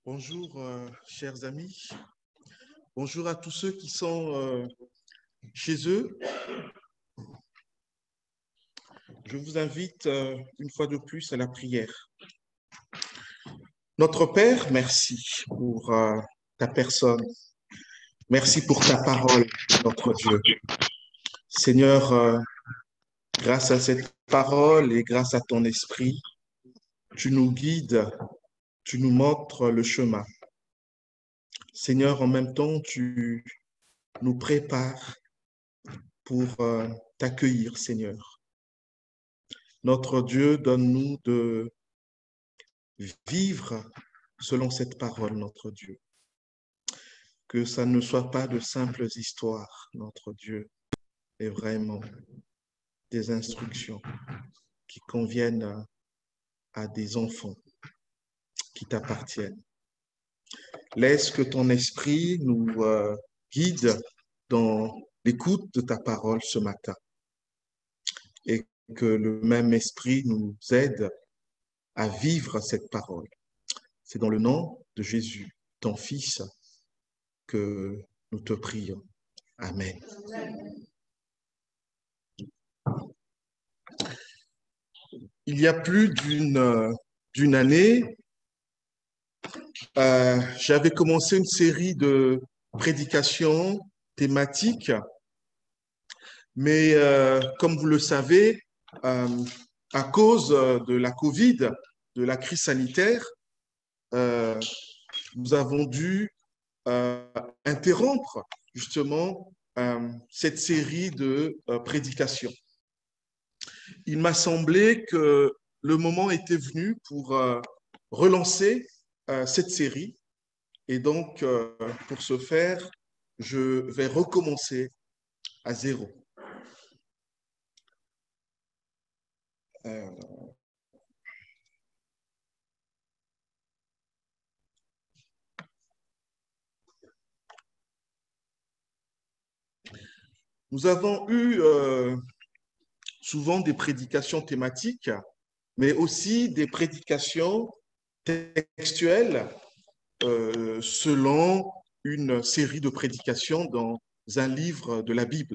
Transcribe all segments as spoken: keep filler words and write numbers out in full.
Bonjour, euh, chers amis. Bonjour à tous ceux qui sont euh, chez eux. Je vous invite euh, une fois de plus à la prière. Notre Père, merci pour euh, ta personne. Merci pour ta parole, notre Dieu. Seigneur, euh, grâce à cette parole et grâce à ton esprit, tu nous guides, tu nous montres le chemin. Seigneur, en même temps, tu nous prépares pour euh, t'accueillir, Seigneur. Notre Dieu, donne-nous de vivre selon cette parole, notre Dieu. Que ça ne soit pas de simples histoires, notre Dieu, mais vraiment des instructions qui conviennent à, à des enfants qui t'appartiennent. Laisse que ton esprit nous euh, guide dans l'écoute de ta parole ce matin et que le même esprit nous aide à vivre cette parole. C'est dans le nom de Jésus, ton Fils, que nous te prions. Amen. Il y a plus d'une d'une année, euh, j'avais commencé une série de prédications thématiques, mais euh, comme vous le savez, euh, à cause de la COVID, de la crise sanitaire, euh, nous avons dû euh, interrompre justement euh, cette série de euh, prédications. Il m'a semblé que le moment était venu pour euh, relancer euh, cette série. Et donc, euh, pour ce faire, je vais recommencer à zéro. Euh, nous avons eu euh, souvent des prédications thématiques, mais aussi des prédications textuelles euh, selon une série de prédications dans un livre de la Bible.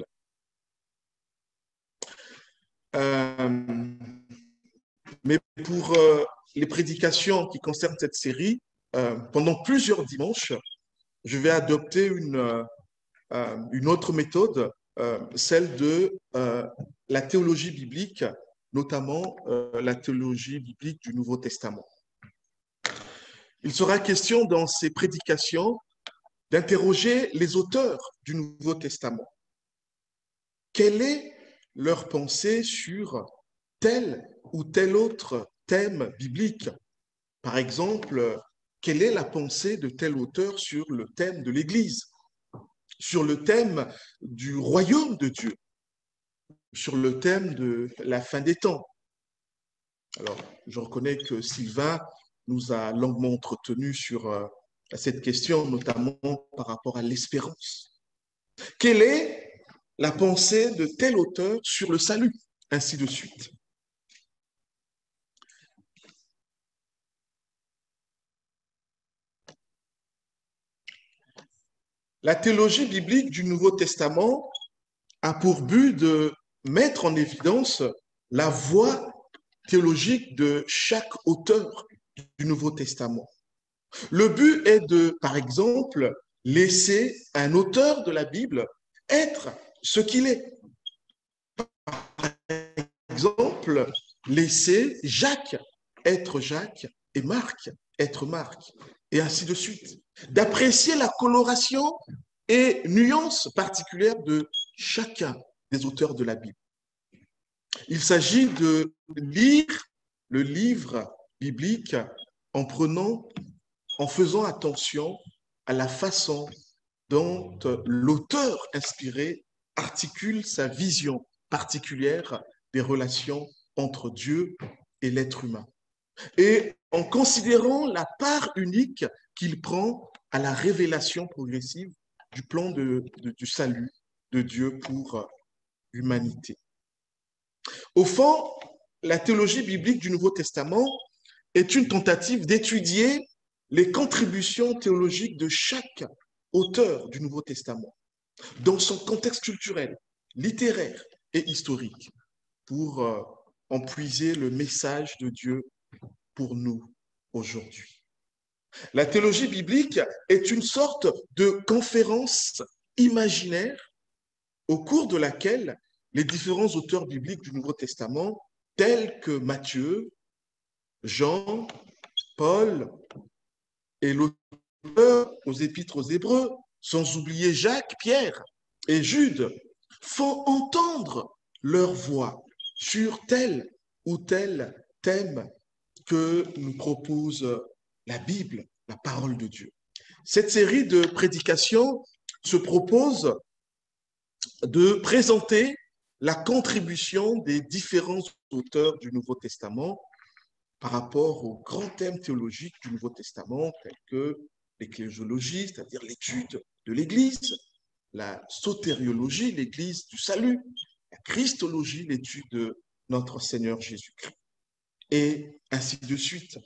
Euh, mais pour euh, les prédications qui concernent cette série, euh, pendant plusieurs dimanches, je vais adopter une, euh, une autre méthode, euh, celle de euh, la théologie biblique, notamment euh, la théologie biblique du Nouveau Testament. Il sera question dans ces prédications d'interroger les auteurs du Nouveau Testament. Quelle est leur pensée sur tel ou tel autre thème biblique? Par exemple, quelle est la pensée de tel auteur sur le thème de l'Église, sur le thème du royaume de Dieu, sur le thème de la fin des temps? Alors, je reconnais que Sylvain nous a longuement entretenu sur euh, cette question, notamment par rapport à l'espérance. Quelle est la pensée de tel auteur sur le salut, ainsi de suite? La théologie biblique du Nouveau Testament a pour but de mettre en évidence la voie théologique de chaque auteur du Nouveau Testament. Le but est de, par exemple, laisser un auteur de la Bible être ce qu'il est. Par exemple, laisser Jacques être Jacques et Marc être Marc, et ainsi de suite. D'apprécier la coloration et nuance particulière de chacun des auteurs de la Bible. Il s'agit de lire le livre biblique en prenant, en faisant attention à la façon dont l'auteur inspiré articule sa vision particulière des relations entre Dieu et l'être humain. Et en considérant la part unique qu'il prend à la révélation progressive du plan de, de, du salut de Dieu pour l'humanité. Au fond, la théologie biblique du Nouveau Testament est une tentative d'étudier les contributions théologiques de chaque auteur du Nouveau Testament dans son contexte culturel, littéraire et historique pour euh, en puiser le message de Dieu pour nous aujourd'hui. La théologie biblique est une sorte de conférence imaginaire au cours de laquelle les différents auteurs bibliques du Nouveau Testament, tels que Matthieu, Jean, Paul et l'auteur aux Épîtres aux Hébreux, sans oublier Jacques, Pierre et Jude, font entendre leur voix sur tel ou tel thème que nous propose la Bible, la parole de Dieu. Cette série de prédications se propose de présenter la contribution des différents auteurs du Nouveau Testament par rapport aux grands thèmes théologiques du Nouveau Testament, tels que l'ecclésiologie, c'est-à-dire l'étude de l'Église, la sotériologie, l'Église du salut, la christologie, l'étude de notre Seigneur Jésus-Christ, et ainsi de suite.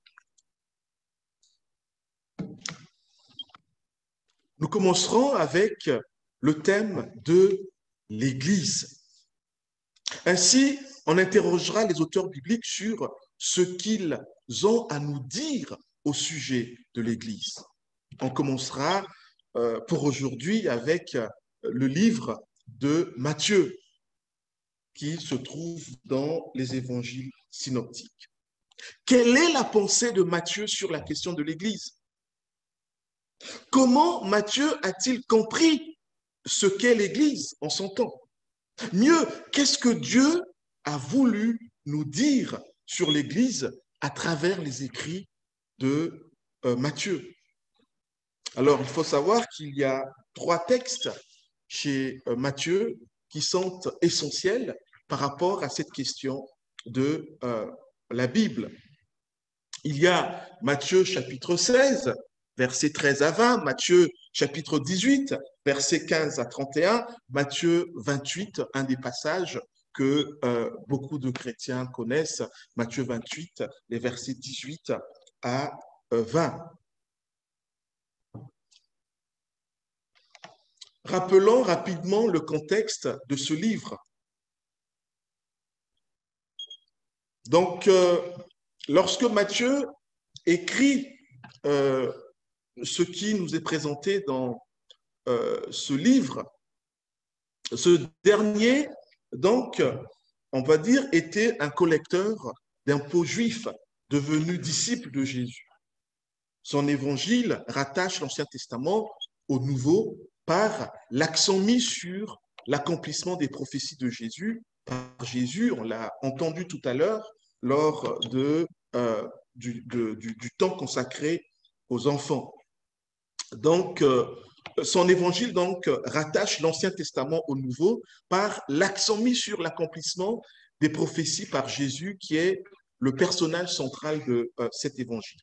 Nous commencerons avec le thème de l'Église. Ainsi, on interrogera les auteurs bibliques sur ce qu'ils ont à nous dire au sujet de l'Église. On commencera euh, pour aujourd'hui avec le livre de Matthieu, qui se trouve dans les évangiles synoptiques. Quelle est la pensée de Matthieu sur la question de l'Église? Comment Matthieu a-t-il compris ce qu'est l'Église en son temps? Mieux, qu'est-ce que Dieu a voulu nous dire sur l'Église à travers les écrits de euh, Matthieu? Alors, il faut savoir qu'il y a trois textes chez euh, Matthieu qui sont essentiels par rapport à cette question de euh, la Bible. Il y a Matthieu chapitre seize, versets treize à vingt, Matthieu chapitre dix-huit, versets quinze à trente et un, Matthieu vingt-huit, un des passages que euh, beaucoup de chrétiens connaissent, Matthieu vingt-huit, les versets dix-huit à vingt. Rappelons rapidement le contexte de ce livre. Donc, euh, lorsque Matthieu écrit euh, ce qui nous est présenté dans euh, ce livre, ce dernier, donc, on va dire, était un collecteur d'impôts juifs devenu disciple de Jésus. Son évangile rattache l'Ancien Testament au Nouveau par l'accent mis sur l'accomplissement des prophéties de Jésus par Jésus, on l'a entendu tout à l'heure, lors de, euh, du, de, du, du temps consacré aux enfants. Donc, euh, son évangile donc rattache l'Ancien Testament au Nouveau par l'accent mis sur l'accomplissement des prophéties par Jésus, qui est le personnage central de euh, cet évangile.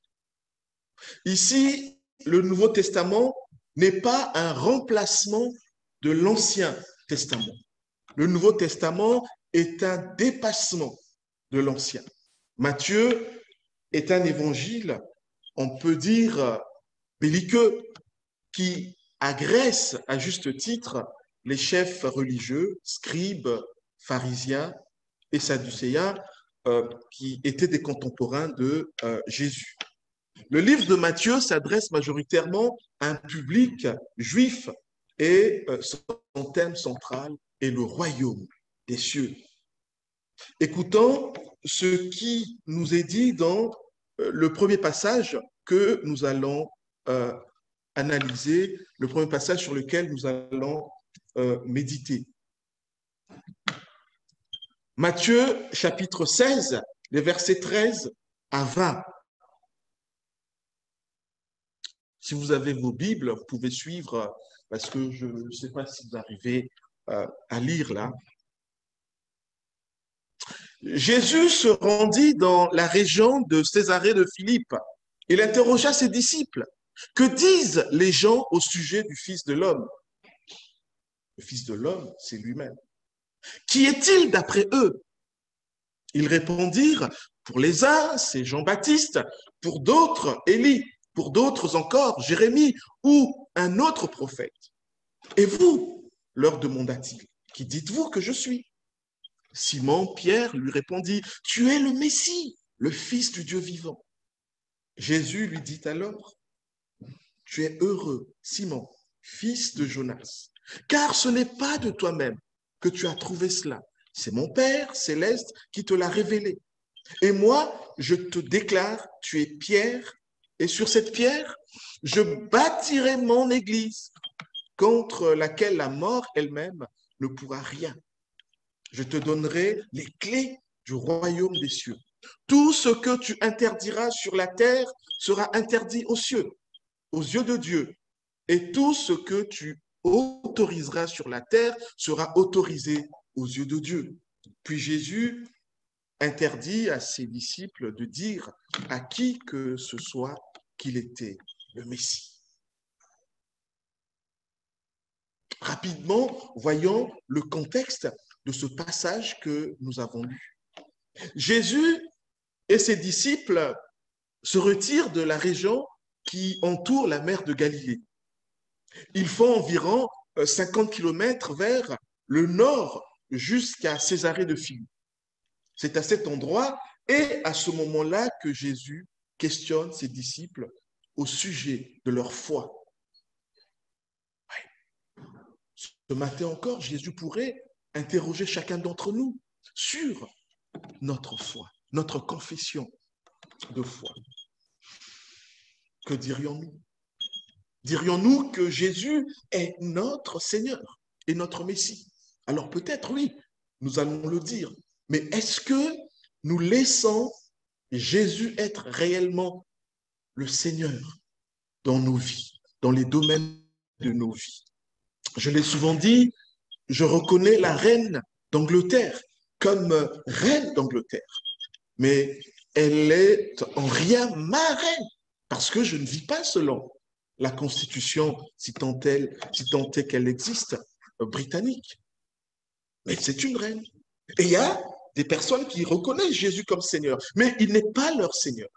Ici, le Nouveau Testament n'est pas un remplacement de l'Ancien Testament. Le Nouveau Testament est un dépassement de l'Ancien. Matthieu est un évangile, on peut dire, belliqueux, qui agresse à juste titre les chefs religieux, scribes, pharisiens et sadducéens, euh, qui étaient des contemporains de euh, Jésus. Le livre de Matthieu s'adresse majoritairement à un public juif et euh, son thème central est le royaume des cieux. Écoutons ce qui nous est dit dans euh, le premier passage que nous allons euh, analyser, le premier passage sur lequel nous allons euh, méditer. Matthieu chapitre seize, les versets treize à vingt. Si vous avez vos Bibles, vous pouvez suivre, parce que je ne sais pas si vous arrivez euh, à lire là. Jésus se rendit dans la région de Césarée de Philippe. Il interrogea ses disciples. Que disent les gens au sujet du Fils de l'homme? Le Fils de l'homme, c'est lui-même. Qui est-il d'après eux? Ils répondirent, pour les uns, c'est Jean-Baptiste, pour d'autres, Élie, pour d'autres encore, Jérémie ou un autre prophète. Et vous, leur demanda-t-il, qui dites-vous que je suis? Simon Pierre lui répondit, tu es le Messie, le Fils du Dieu vivant. Jésus lui dit alors, tu es heureux, Simon, fils de Jonas, car ce n'est pas de toi-même que tu as trouvé cela. C'est mon Père céleste qui te l'a révélé. Et moi, je te déclare, tu es Pierre, et sur cette pierre, je bâtirai mon église, contre laquelle la mort elle-même ne pourra rien. Je te donnerai les clés du royaume des cieux. Tout ce que tu interdiras sur la terre sera interdit aux cieux, aux yeux de Dieu. Et tout ce que tu autoriseras sur la terre sera autorisé aux yeux de Dieu. Puis Jésus interdit à ses disciples de dire à qui que ce soit qu'il était le Messie. Rapidement, voyons le contexte de ce passage que nous avons lu. Jésus et ses disciples se retirent de la région qui entoure la mer de Galilée. Ils font environ cinquante kilomètres vers le nord jusqu'à Césarée de Philippe. C'est à cet endroit et à ce moment-là que Jésus questionne ses disciples au sujet de leur foi. Ce matin encore, Jésus pourrait interroger chacun d'entre nous sur notre foi, notre confession de foi. Que dirions-nous? Dirions-nous que Jésus est notre Seigneur et notre Messie? Alors peut-être oui, nous allons le dire, mais est-ce que nous laissons Jésus être réellement le Seigneur dans nos vies, dans les domaines de nos vies? Je l'ai souvent dit, je reconnais la reine d'Angleterre comme reine d'Angleterre, mais elle est en rien ma reine, parce que je ne vis pas selon la Constitution, si tant, elle, si tant est qu'elle existe, britannique. Mais c'est une reine. Et il y a des personnes qui reconnaissent Jésus comme Seigneur, mais il n'est pas leur Seigneur.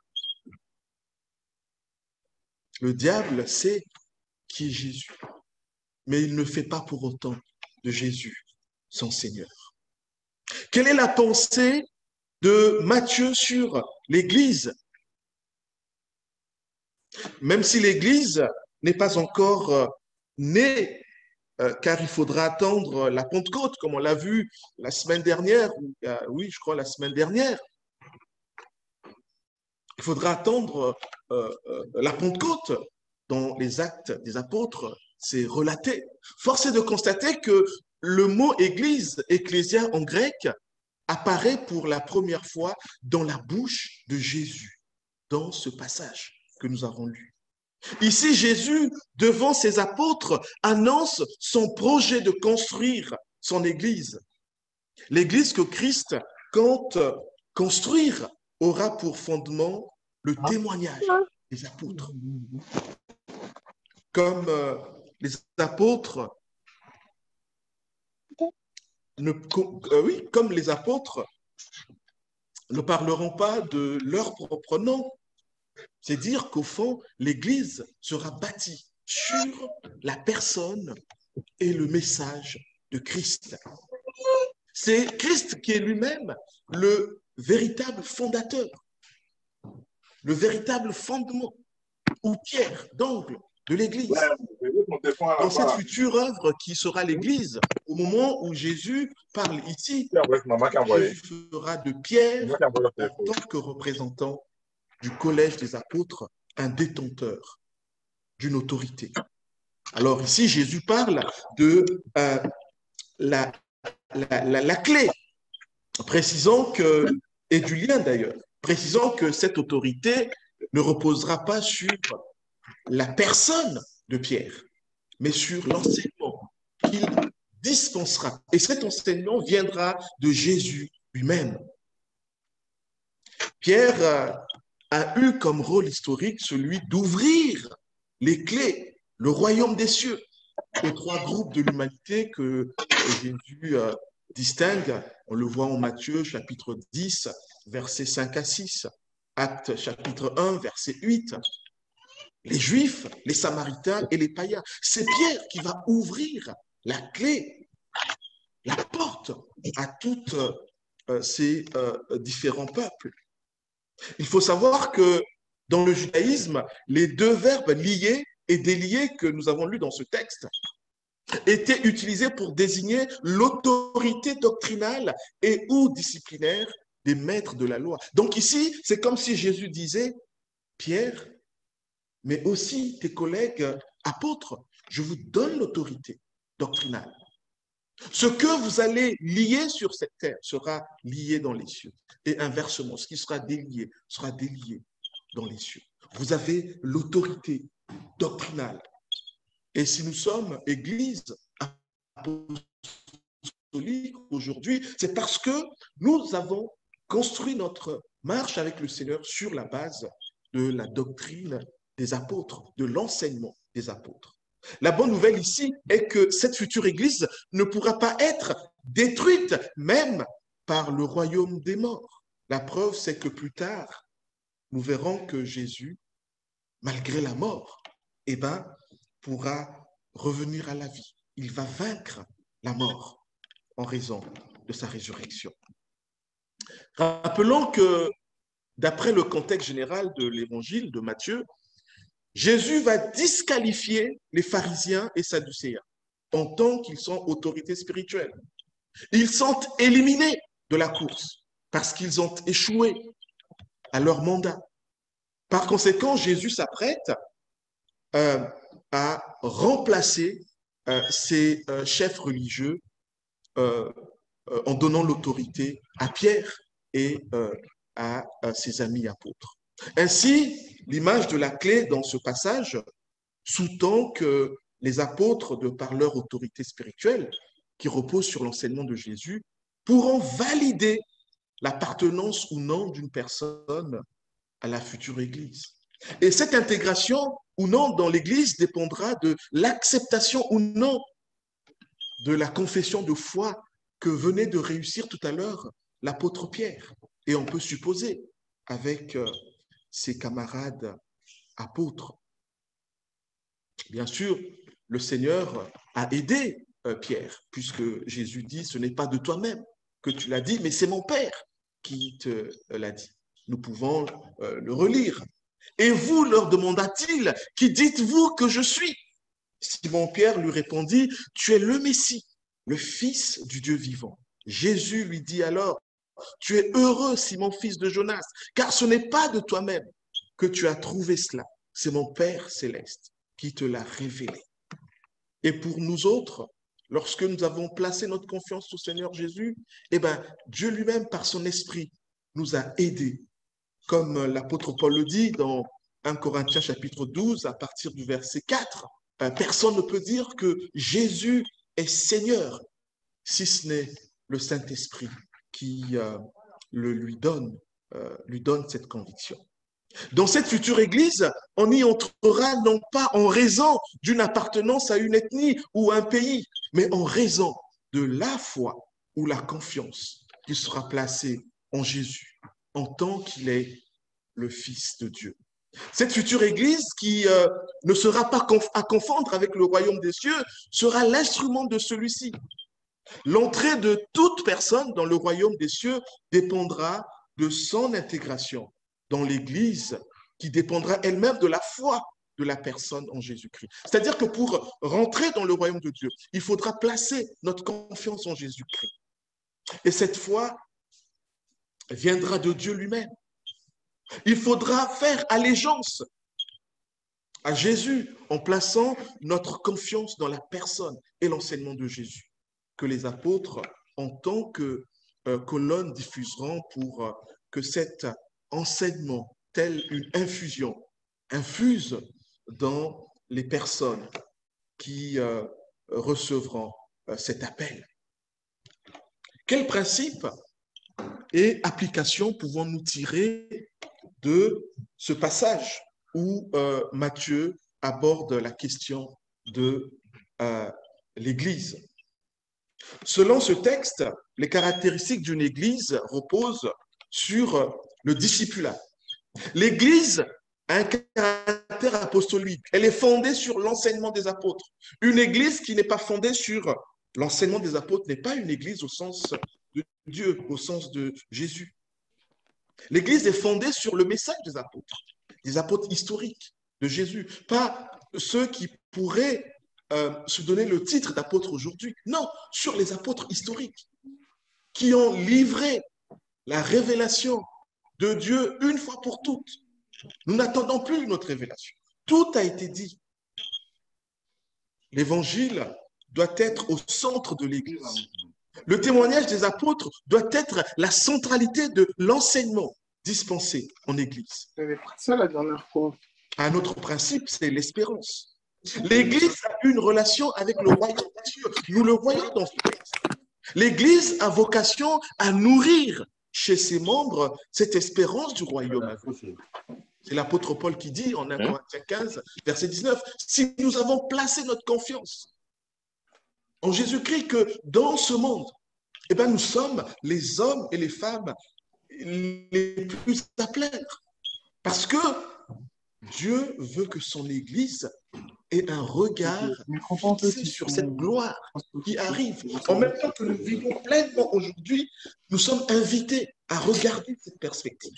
Le diable sait qui est Jésus, mais il ne fait pas pour autant de Jésus son Seigneur. Quelle est la pensée de Matthieu sur l'Église? Même si l'Église n'est pas encore née, euh, car il faudra attendre la Pentecôte, comme on l'a vu la semaine dernière, ou, euh, oui, je crois la semaine dernière. Il faudra attendre euh, euh, la Pentecôte. Dans les Actes des Apôtres, c'est relaté. Force est de constater que le mot Église, ecclésia en grec, apparaît pour la première fois dans la bouche de Jésus, dans ce passage que nous avons lu. Ici, Jésus, devant ses apôtres, annonce son projet de construire son Église. L'Église que Christ compte construire aura pour fondement le témoignage des apôtres. Comme euh, les apôtres, ne, euh, oui, comme les apôtres ne parleront pas de leur propre nom, c'est dire qu'au fond, l'Église sera bâtie sur la personne et le message de Christ. C'est Christ qui est lui-même le véritable fondateur, le véritable fondement ou pierre d'angle de l'Église. Dans cette future œuvre qui sera l'Église, au moment où Jésus parle ici, Jésus fera de Pierre, en tant que représentant du collège des apôtres, un détenteur d'une autorité. Alors ici, Jésus parle de euh, la, la, la, la clé, précisant que, et du lien d'ailleurs, précisant que cette autorité ne reposera pas sur la personne de Pierre, mais sur l'enseignement qu'il dispensera. Et cet enseignement viendra de Jésus lui-même. Pierre a eu comme rôle historique celui d'ouvrir les clés, le royaume des cieux, aux trois groupes de l'humanité que Jésus distingue. On le voit en Matthieu, chapitre dix, versets cinq à six, Actes, chapitre un, verset huit. les Juifs, les Samaritains et les païens. C'est Pierre qui va ouvrir la clé, la porte à tous euh, ces euh, différents peuples. Il faut savoir que dans le judaïsme, les deux verbes liés et déliés que nous avons lus dans ce texte étaient utilisés pour désigner l'autorité doctrinale et ou disciplinaire des maîtres de la loi. Donc ici, c'est comme si Jésus disait, Pierre, mais aussi tes collègues apôtres, je vous donne l'autorité doctrinale. Ce que vous allez lier sur cette terre sera lié dans les cieux. Et inversement, ce qui sera délié sera délié dans les cieux. Vous avez l'autorité doctrinale. Et si nous sommes Église apostolique aujourd'hui, c'est parce que nous avons construit notre marche avec le Seigneur sur la base de la doctrine des apôtres, de l'enseignement des apôtres. La bonne nouvelle ici est que cette future Église ne pourra pas être détruite, même par le royaume des morts. La preuve, c'est que plus tard, nous verrons que Jésus, malgré la mort, eh ben, pourra revenir à la vie. Il va vaincre la mort en raison de sa résurrection. Rappelons que, d'après le contexte général de l'évangile de Matthieu, Jésus va disqualifier les pharisiens et sadducéens en tant qu'ils sont autorités spirituelles. Ils sont éliminés de la course parce qu'ils ont échoué à leur mandat. Par conséquent, Jésus s'apprête euh, à remplacer euh, ces euh, chefs religieux euh, euh, en donnant l'autorité à Pierre et euh, à, à ses amis apôtres. Ainsi, l'image de la clé dans ce passage sous-tend que les apôtres, de par leur autorité spirituelle, qui repose sur l'enseignement de Jésus, pourront valider l'appartenance ou non d'une personne à la future Église. Et cette intégration ou non dans l'Église dépendra de l'acceptation ou non de la confession de foi que venait de réussir tout à l'heure l'apôtre Pierre. Et on peut supposer, avec ses camarades apôtres. Bien sûr, le Seigneur a aidé Pierre, puisque Jésus dit, ce n'est pas de toi-même que tu l'as dit, mais c'est mon Père qui te l'a dit. Nous pouvons le relire. Et vous, leur demanda-t-il, qui dites-vous que je suis? Simon-Pierre lui répondit, tu es le Messie, le Fils du Dieu vivant. Jésus lui dit alors, tu es heureux, Simon, fils de Jonas, car ce n'est pas de toi-même que tu as trouvé cela. C'est mon Père céleste qui te l'a révélé. Et pour nous autres, lorsque nous avons placé notre confiance au Seigneur Jésus, eh bien, Dieu lui-même, par son esprit, nous a aidés. Comme l'apôtre Paul le dit dans premier Corinthiens chapitre douze, à partir du verset quatre, personne ne peut dire que Jésus est Seigneur, si ce n'est le Saint-Esprit qui euh, le lui donne, euh, lui donne cette conviction. Dans cette future Église, on y entrera non pas en raison d'une appartenance à une ethnie ou à un pays, mais en raison de la foi ou la confiance qui sera placée en Jésus, en tant qu'il est le Fils de Dieu. Cette future Église qui euh, ne sera pas conf- à confondre avec le royaume des cieux sera l'instrument de celui-ci. L'entrée de toute personne dans le royaume des cieux dépendra de son intégration dans l'Église, qui dépendra elle-même de la foi de la personne en Jésus-Christ. C'est-à-dire que pour rentrer dans le royaume de Dieu, il faudra placer notre confiance en Jésus-Christ. Et cette foi viendra de Dieu lui-même. Il faudra faire allégeance à Jésus en plaçant notre confiance dans la personne et l'enseignement de Jésus, que les apôtres, en tant que euh, colonne, diffuseront pour euh, que cet enseignement, tel une infusion, infuse dans les personnes qui euh, recevront euh, cet appel. Quels principes et applications pouvons-nous tirer de ce passage où euh, Matthieu aborde la question de euh, l'Église? Selon ce texte, les caractéristiques d'une Église reposent sur le discipulat. L'Église a un caractère caractère apostolique. Elle est fondée sur l'enseignement des apôtres. Une église qui n'est pas fondée sur l'enseignement des apôtres n'est pas une église au sens de Dieu, au sens de Jésus. L'église est fondée sur le message des apôtres, des apôtres historiques de Jésus, pas ceux qui pourraient euh, se donner le titre d'apôtre aujourd'hui. Non, sur les apôtres historiques qui ont livré la révélation de Dieu une fois pour toutes. Nous n'attendons plus notre révélation. Tout a été dit. L'évangile doit être au centre de l'Église. Le témoignage des apôtres doit être la centralité de l'enseignement dispensé en Église. J'avais pris ça la dernière fois. Un autre principe, c'est l'espérance. L'Église a une relation avec le royaume des cieux. Nous le voyons dans ce texte. L'Église a vocation à nourrir chez ses membres cette espérance du royaume. C'est l'apôtre Paul qui dit en premier Corinthiens quinze, verset dix-neuf, « Si nous avons placé notre confiance en Jésus-Christ que dans ce monde, eh bien, nous sommes les hommes et les femmes les plus à plaindre. Parce que Dieu veut que son Église ait un regard fixé sur cette gloire qui arrive. En même temps que nous vivons pleinement aujourd'hui, nous sommes invités à regarder cette perspective.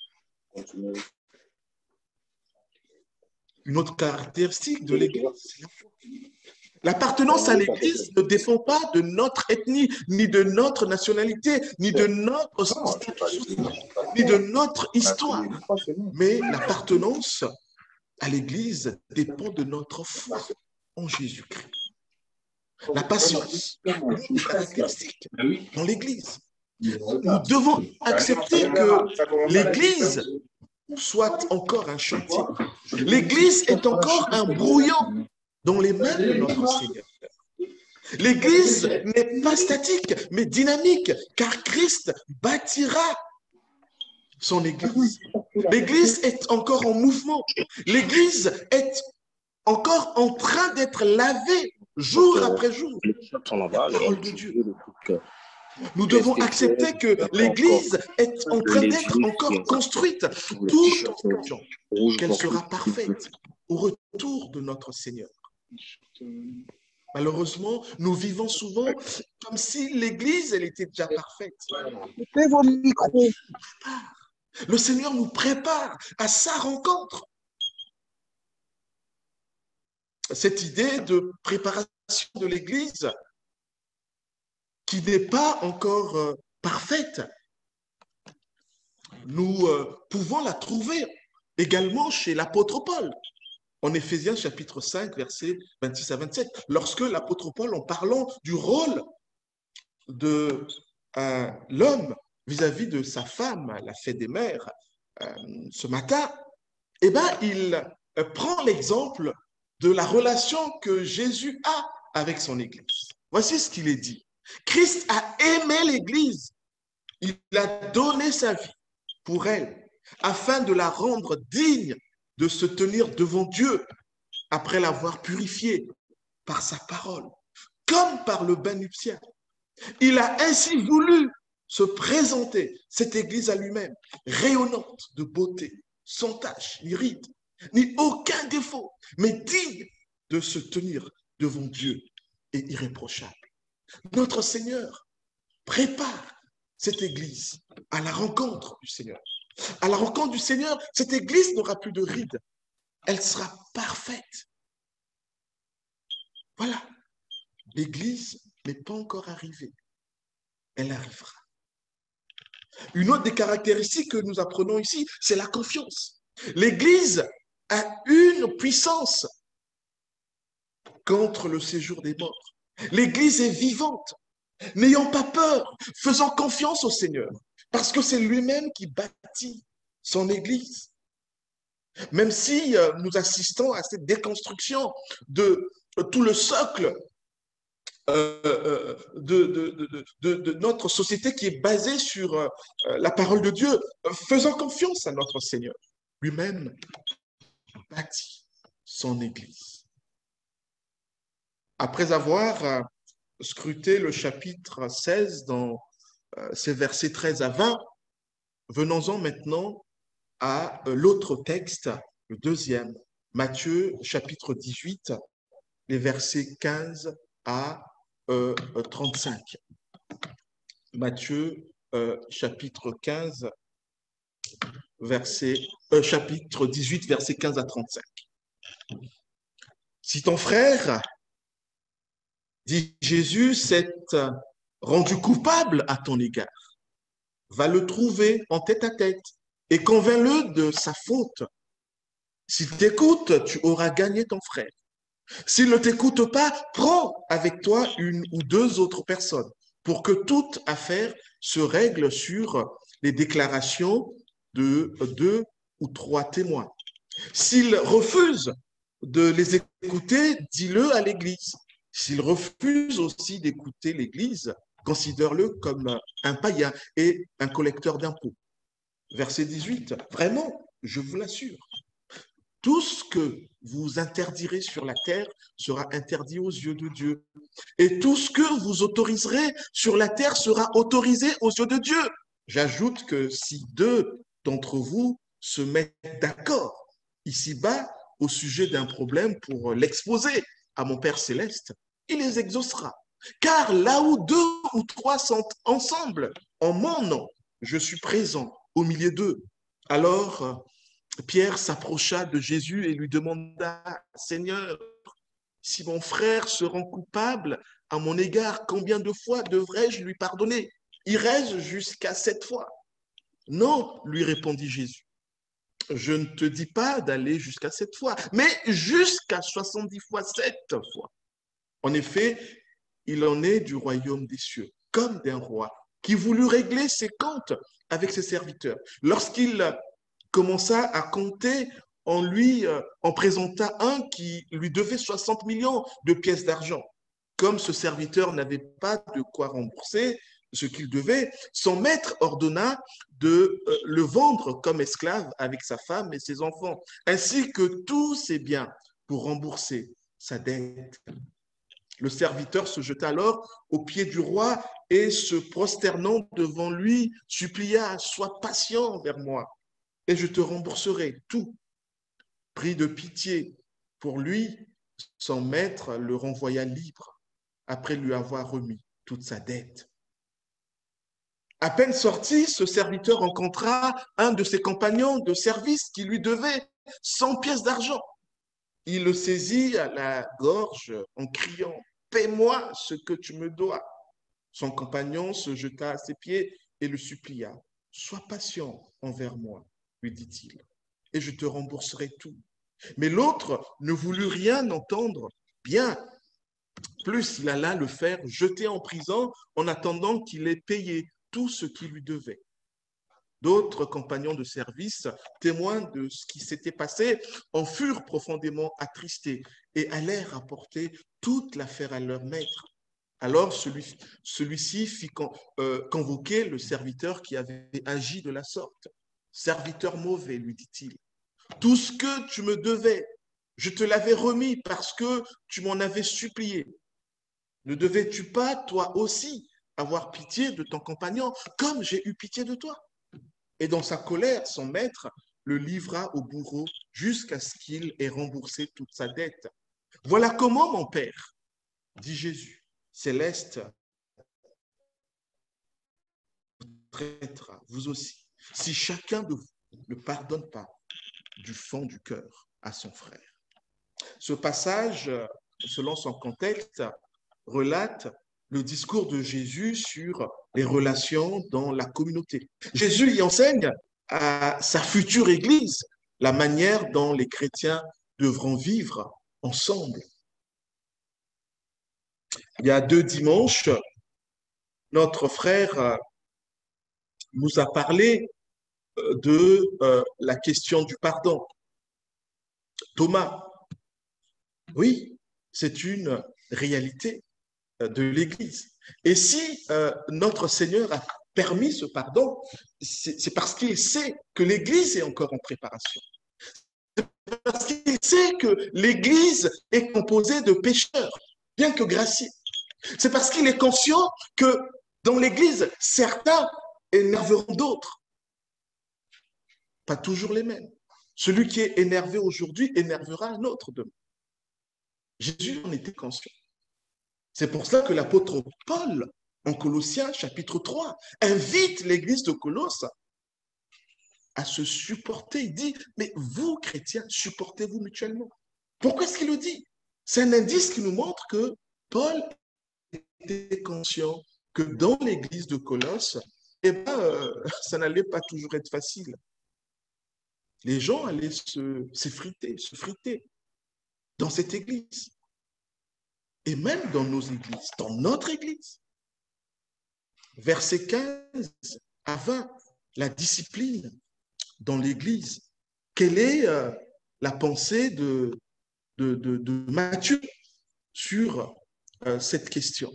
Une autre caractéristique de l'Église, c'est la foi. L'appartenance à l'Église ne dépend pas de notre ethnie, ni de notre nationalité, ni de notre statut social, ni de notre histoire. Mais l'appartenance à l'Église dépend de notre foi en Jésus-Christ. La patience est une caractéristique dans l'Église. Nous devons accepter que l'Église soit encore un chantier. L'Église est encore un brouillon dans les mains de notre Seigneur. L'Église n'est pas statique, mais dynamique, car Christ bâtira son Église. L'Église est encore en mouvement. L'Église est encore en train d'être lavée jour après jour. La parole de Dieu. Nous devons accepter que l'Église est en train d'être encore construite, tout en sachant qu'elle sera parfaite au retour de notre Seigneur. Malheureusement, nous vivons souvent comme si l'Église, elle était déjà parfaite. Mettez vos micros. Le Seigneur nous prépare à sa rencontre. Cette idée de préparation de l'Église qui n'est pas encore euh, parfaite, nous euh, pouvons la trouver également chez l'apôtre Paul. En Éphésiens chapitre cinq, versets vingt-six à vingt-sept, lorsque l'apôtre Paul, en parlant du rôle de euh, l'homme vis-à-vis de sa femme, la fête des mères, euh, ce matin, eh ben, il euh, prend l'exemple de la relation que Jésus a avec son Église. Voici ce qu'il est dit. Christ a aimé l'Église. Il a donné sa vie pour elle, afin de la rendre digne de se tenir devant Dieu après l'avoir purifiée par sa parole, comme par le bain nuptial. Il a ainsi voulu se présenter, cette Église à lui-même, rayonnante de beauté, sans tache, ni ride, ni aucun défaut, mais digne de se tenir devant Dieu et irréprochable. Notre Seigneur prépare cette Église à la rencontre du Seigneur. À la rencontre du Seigneur, cette Église n'aura plus de rides. Elle sera parfaite. Voilà. L'Église n'est pas encore arrivée. Elle arrivera. Une autre des caractéristiques que nous apprenons ici, c'est la confiance. L'Église a une puissance contre le séjour des morts. L'Église est vivante. N'ayons pas peur, faisons confiance au Seigneur, parce que c'est lui-même qui bâtit son Église. Même si euh, nous assistons à cette déconstruction de euh, tout le socle euh, euh, de, de, de, de, de notre société qui est basée sur euh, la parole de Dieu, euh, faisons confiance à notre Seigneur. Lui-même bâtit son Église. Après avoir euh, scruté le chapitre seize dans euh, ses versets treize à vingt, venons-en maintenant à euh, l'autre texte, le deuxième, Matthieu chapitre dix-huit, les versets quinze à euh, trente-cinq. Matthieu euh, chapitre quinze, verset, euh, chapitre dix-huit, versets quinze à trente-cinq. Si ton frère, dit Jésus, s'est rendu coupable à ton égard, va le trouver en tête à tête et convainc-le de sa faute. S'il t'écoute, tu auras gagné ton frère. S'il ne t'écoute pas, prends avec toi une ou deux autres personnes pour que toute affaire se règle sur les déclarations de deux ou trois témoins. S'il refuse de les écouter, dis-le à l'Église. S'il refuse aussi d'écouter l'Église, considère-le comme un païen et un collecteur d'impôts. Verset dix-huit, vraiment, je vous l'assure, tout ce que vous interdirez sur la terre sera interdit aux yeux de Dieu. Et tout ce que vous autoriserez sur la terre sera autorisé aux yeux de Dieu. J'ajoute que si deux d'entre vous se mettent d'accord ici-bas au sujet d'un problème pour l'exposer à mon Père céleste, il les exaucera. Car là où deux ou trois sont ensemble en mon nom, je suis présent au milieu d'eux. Alors, Pierre s'approcha de Jésus et lui demanda, « Seigneur, si mon frère se rend coupable à mon égard, combien de fois devrais-je lui pardonner? Irai-je jusqu'à sept fois? » Non, lui répondit Jésus. Je ne te dis pas d'aller jusqu'à sept fois, mais jusqu'à soixante-dix fois sept fois. En effet, il en est du royaume des cieux, comme d'un roi qui voulut régler ses comptes avec ses serviteurs. Lorsqu'il commença à compter, on lui euh, en présenta un qui lui devait soixante millions de pièces d'argent. Comme ce serviteur n'avait pas de quoi rembourser ce qu'il devait, son maître ordonna de euh, le vendre comme esclave avec sa femme et ses enfants, ainsi que tous ses biens pour rembourser sa dette. Le serviteur se jeta alors aux pieds du roi et se prosternant devant lui, supplia, « Sois patient envers moi, et je te rembourserai tout. » Pris de pitié pour lui, son maître le renvoya libre après lui avoir remis toute sa dette. À peine sorti, ce serviteur rencontra un de ses compagnons de service qui lui devait cent pièces d'argent. Il le saisit à la gorge en criant, « Paie-moi ce que tu me dois. » Son compagnon se jeta à ses pieds et le supplia, « Sois patient envers moi, lui dit-il, et je te rembourserai tout. » Mais l'autre ne voulut rien entendre. Bien plus, il alla le faire jeter en prison en attendant qu'il ait payé tout ce qu'il lui devait. D'autres compagnons de service, témoins de ce qui s'était passé, en furent profondément attristés et allèrent rapporter toute l'affaire à leur maître. Alors celui, celui-ci fit con, euh, convoquer le serviteur qui avait agi de la sorte. « Serviteur mauvais, lui dit-il, tout ce que tu me devais, je te l'avais remis parce que tu m'en avais supplié. Ne devais-tu pas, toi aussi, avoir pitié de ton compagnon comme j'ai eu pitié de toi ?» Et dans sa colère, son maître le livra au bourreau jusqu'à ce qu'il ait remboursé toute sa dette. « Voilà comment, mon Père, dit Jésus, céleste, vous traitera, vous aussi, si chacun de vous ne pardonne pas du fond du cœur à son frère. » Ce passage, selon son contexte, relate le discours de Jésus sur les relations dans la communauté. Jésus y enseigne à sa future Église la manière dont les chrétiens devront vivre ensemble. Il y a deux dimanches, notre frère nous a parlé de la question du pardon. Thomas, oui, c'est une réalité de l'Église. Et si euh, notre Seigneur a permis ce pardon, c'est parce qu'il sait que l'Église est encore en préparation. C'est parce qu'il sait que l'Église est composée de pécheurs, bien que graciés. C'est parce qu'il est conscient que dans l'Église, certains énerveront d'autres. Pas toujours les mêmes. Celui qui est énervé aujourd'hui énervera un autre demain. Jésus en était conscient. C'est pour cela que l'apôtre Paul, en Colossiens chapitre trois, invite l'église de Colosse à se supporter. Il dit, mais vous, chrétiens, supportez-vous mutuellement. Pourquoi est-ce qu'il le dit? C'est un indice qui nous montre que Paul était conscient que dans l'église de Colosse, eh ben, euh, ça n'allait pas toujours être facile. Les gens allaient se, s'effriter, se friter dans cette église. Et même dans nos églises, dans notre église. Versets quinze à vingt, la discipline dans l'église. Quelle est euh, la pensée de, de, de, de Matthieu sur euh, cette question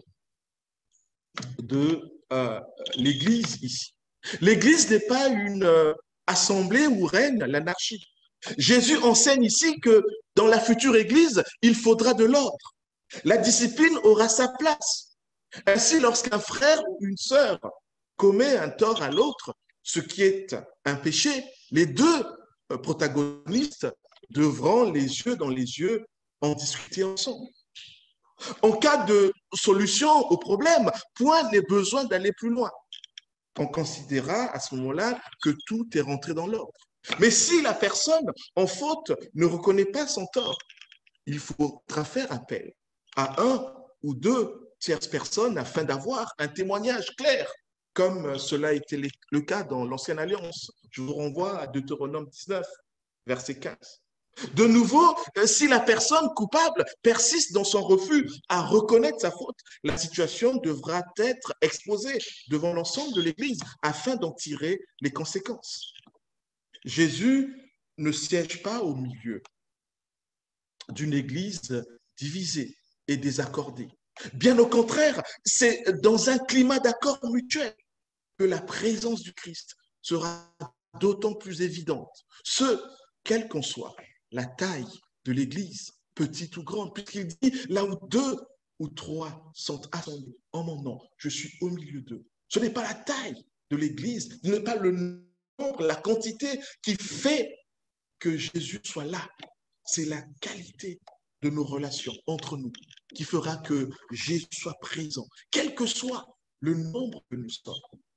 de euh, l'église ici? L'église n'est pas une euh, assemblée où règne l'anarchie. Jésus enseigne ici que dans la future église, il faudra de l'ordre. La discipline aura sa place. Ainsi, lorsqu'un frère ou une sœur commet un tort à l'autre, ce qui est un péché, les deux protagonistes devront, les yeux dans les yeux, en discuter ensemble. En cas de solution au problème, point n'est besoin d'aller plus loin. On considérera à ce moment-là que tout est rentré dans l'ordre. Mais si la personne en faute ne reconnaît pas son tort, il faudra faire appel à un ou deux tierces personnes afin d'avoir un témoignage clair, comme cela a été le cas dans l'Ancienne Alliance. Je vous renvoie à Deutéronome dix-neuf, verset quinze. De nouveau, si la personne coupable persiste dans son refus à reconnaître sa faute, la situation devra être exposée devant l'ensemble de l'Église afin d'en tirer les conséquences. Jésus ne siège pas au milieu d'une Église divisée et désaccordée. Bien au contraire, c'est dans un climat d'accord mutuel que la présence du Christ sera d'autant plus évidente. Ce, quelle qu'en soit la taille de l'Église, petite ou grande, puisqu'il dit là où deux ou trois sont assemblés en mon nom, je suis au milieu d'eux. Ce n'est pas la taille de l'Église, ce n'est pas le nombre, la quantité qui fait que Jésus soit là. C'est la qualité de nos relations entre nous qui fera que Jésus soit présent, quel que soit le nombre que nous sommes.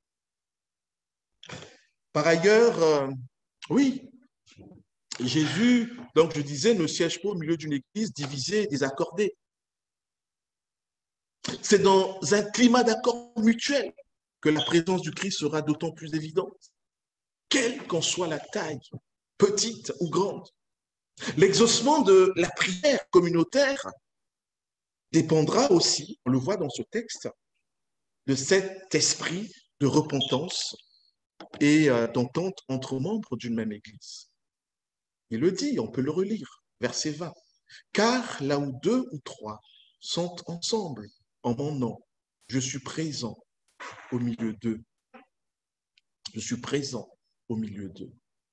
Par ailleurs, euh, oui, Jésus, donc je disais, ne siège pas au milieu d'une église divisée et désaccordée. C'est dans un climat d'accord mutuel que la présence du Christ sera d'autant plus évidente, quelle qu'en soit la taille, petite ou grande. L'exaucement de la prière communautaire dépendra aussi, on le voit dans ce texte, de cet esprit de repentance et d'entente entre membres d'une même église. Il le dit, on peut le relire, verset vingt. Car là où deux ou trois sont ensemble en mon nom, je suis présent au milieu d'eux. Je suis présent au milieu d'eux.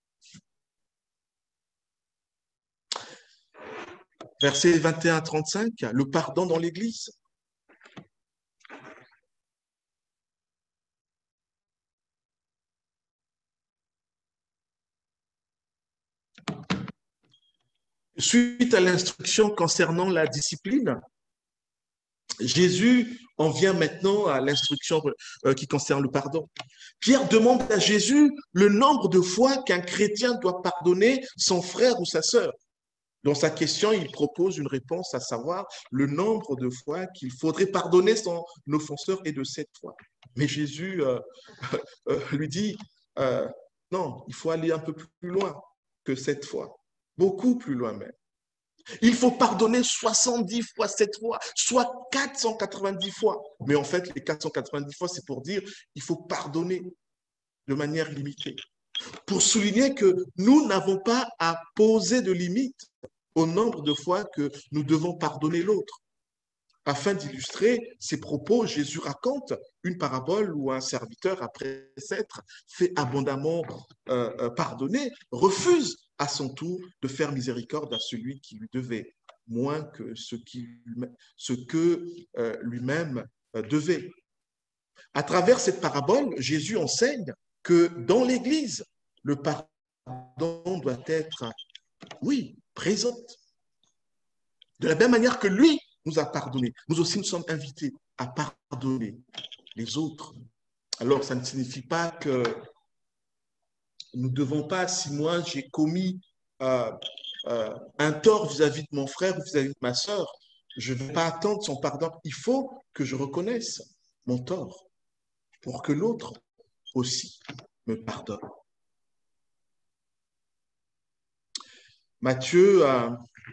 Versets vingt et un à trente-cinq, le pardon dans l'Église. Suite à l'instruction concernant la discipline, Jésus en vient maintenant à l'instruction qui concerne le pardon. Pierre demande à Jésus le nombre de fois qu'un chrétien doit pardonner son frère ou sa sœur. Dans sa question, il propose une réponse, à savoir le nombre de fois qu'il faudrait pardonner son offenseur est de sept fois. Mais Jésus euh, euh, lui dit, euh, non, il faut aller un peu plus loin que sept fois, beaucoup plus loin même. Il faut pardonner soixante-dix fois sept fois, soit quatre cent quatre-vingt-dix fois. Mais en fait, les quatre cent quatre-vingt-dix fois, c'est pour dire il faut pardonner de manière limitée. Pour souligner que nous n'avons pas à poser de limite au nombre de fois que nous devons pardonner l'autre. Afin d'illustrer ces propos, Jésus raconte une parabole où un serviteur, après s'être fait abondamment euh, pardonner, refuse à son tour de faire miséricorde à celui qui lui devait moins que ce, qui, ce que euh, lui-même euh, devait. À travers cette parabole, Jésus enseigne que dans l'Église, le pardon pardon doit être, oui, présente. De la même manière que lui nous a pardonné, nous aussi nous sommes invités à pardonner les autres. Alors, ça ne signifie pas que nous ne devons pas, si moi j'ai commis euh, euh, un tort vis-à-vis de mon frère ou vis-à-vis de ma sœur, je ne vais pas attendre son pardon. Il faut que je reconnaisse mon tort pour que l'autre aussi me pardonne. Matthieu euh,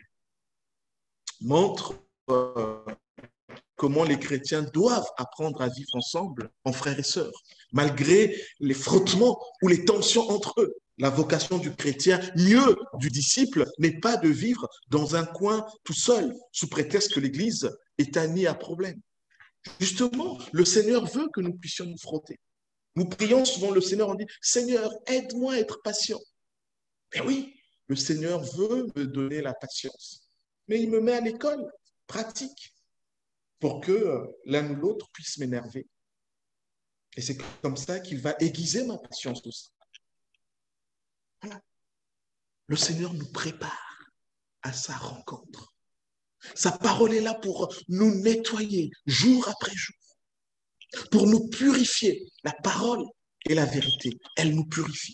montre euh, comment les chrétiens doivent apprendre à vivre ensemble en frères et sœurs, malgré les frottements ou les tensions entre eux. La vocation du chrétien, mieux du disciple, n'est pas de vivre dans un coin tout seul, sous prétexte que l'Église est un nid à problème. Justement, le Seigneur veut que nous puissions nous frotter. Nous prions souvent le Seigneur, on dit « Seigneur, aide-moi à être patient ». Mais oui, le Seigneur veut me donner la patience, mais il me met à l'école pratique pour que l'un ou l'autre puisse m'énerver. Et c'est comme ça qu'il va aiguiser ma patience aussi. Voilà. Le Seigneur nous prépare à sa rencontre. Sa parole est là pour nous nettoyer jour après jour, pour nous purifier. La parole et la vérité, elle nous purifie.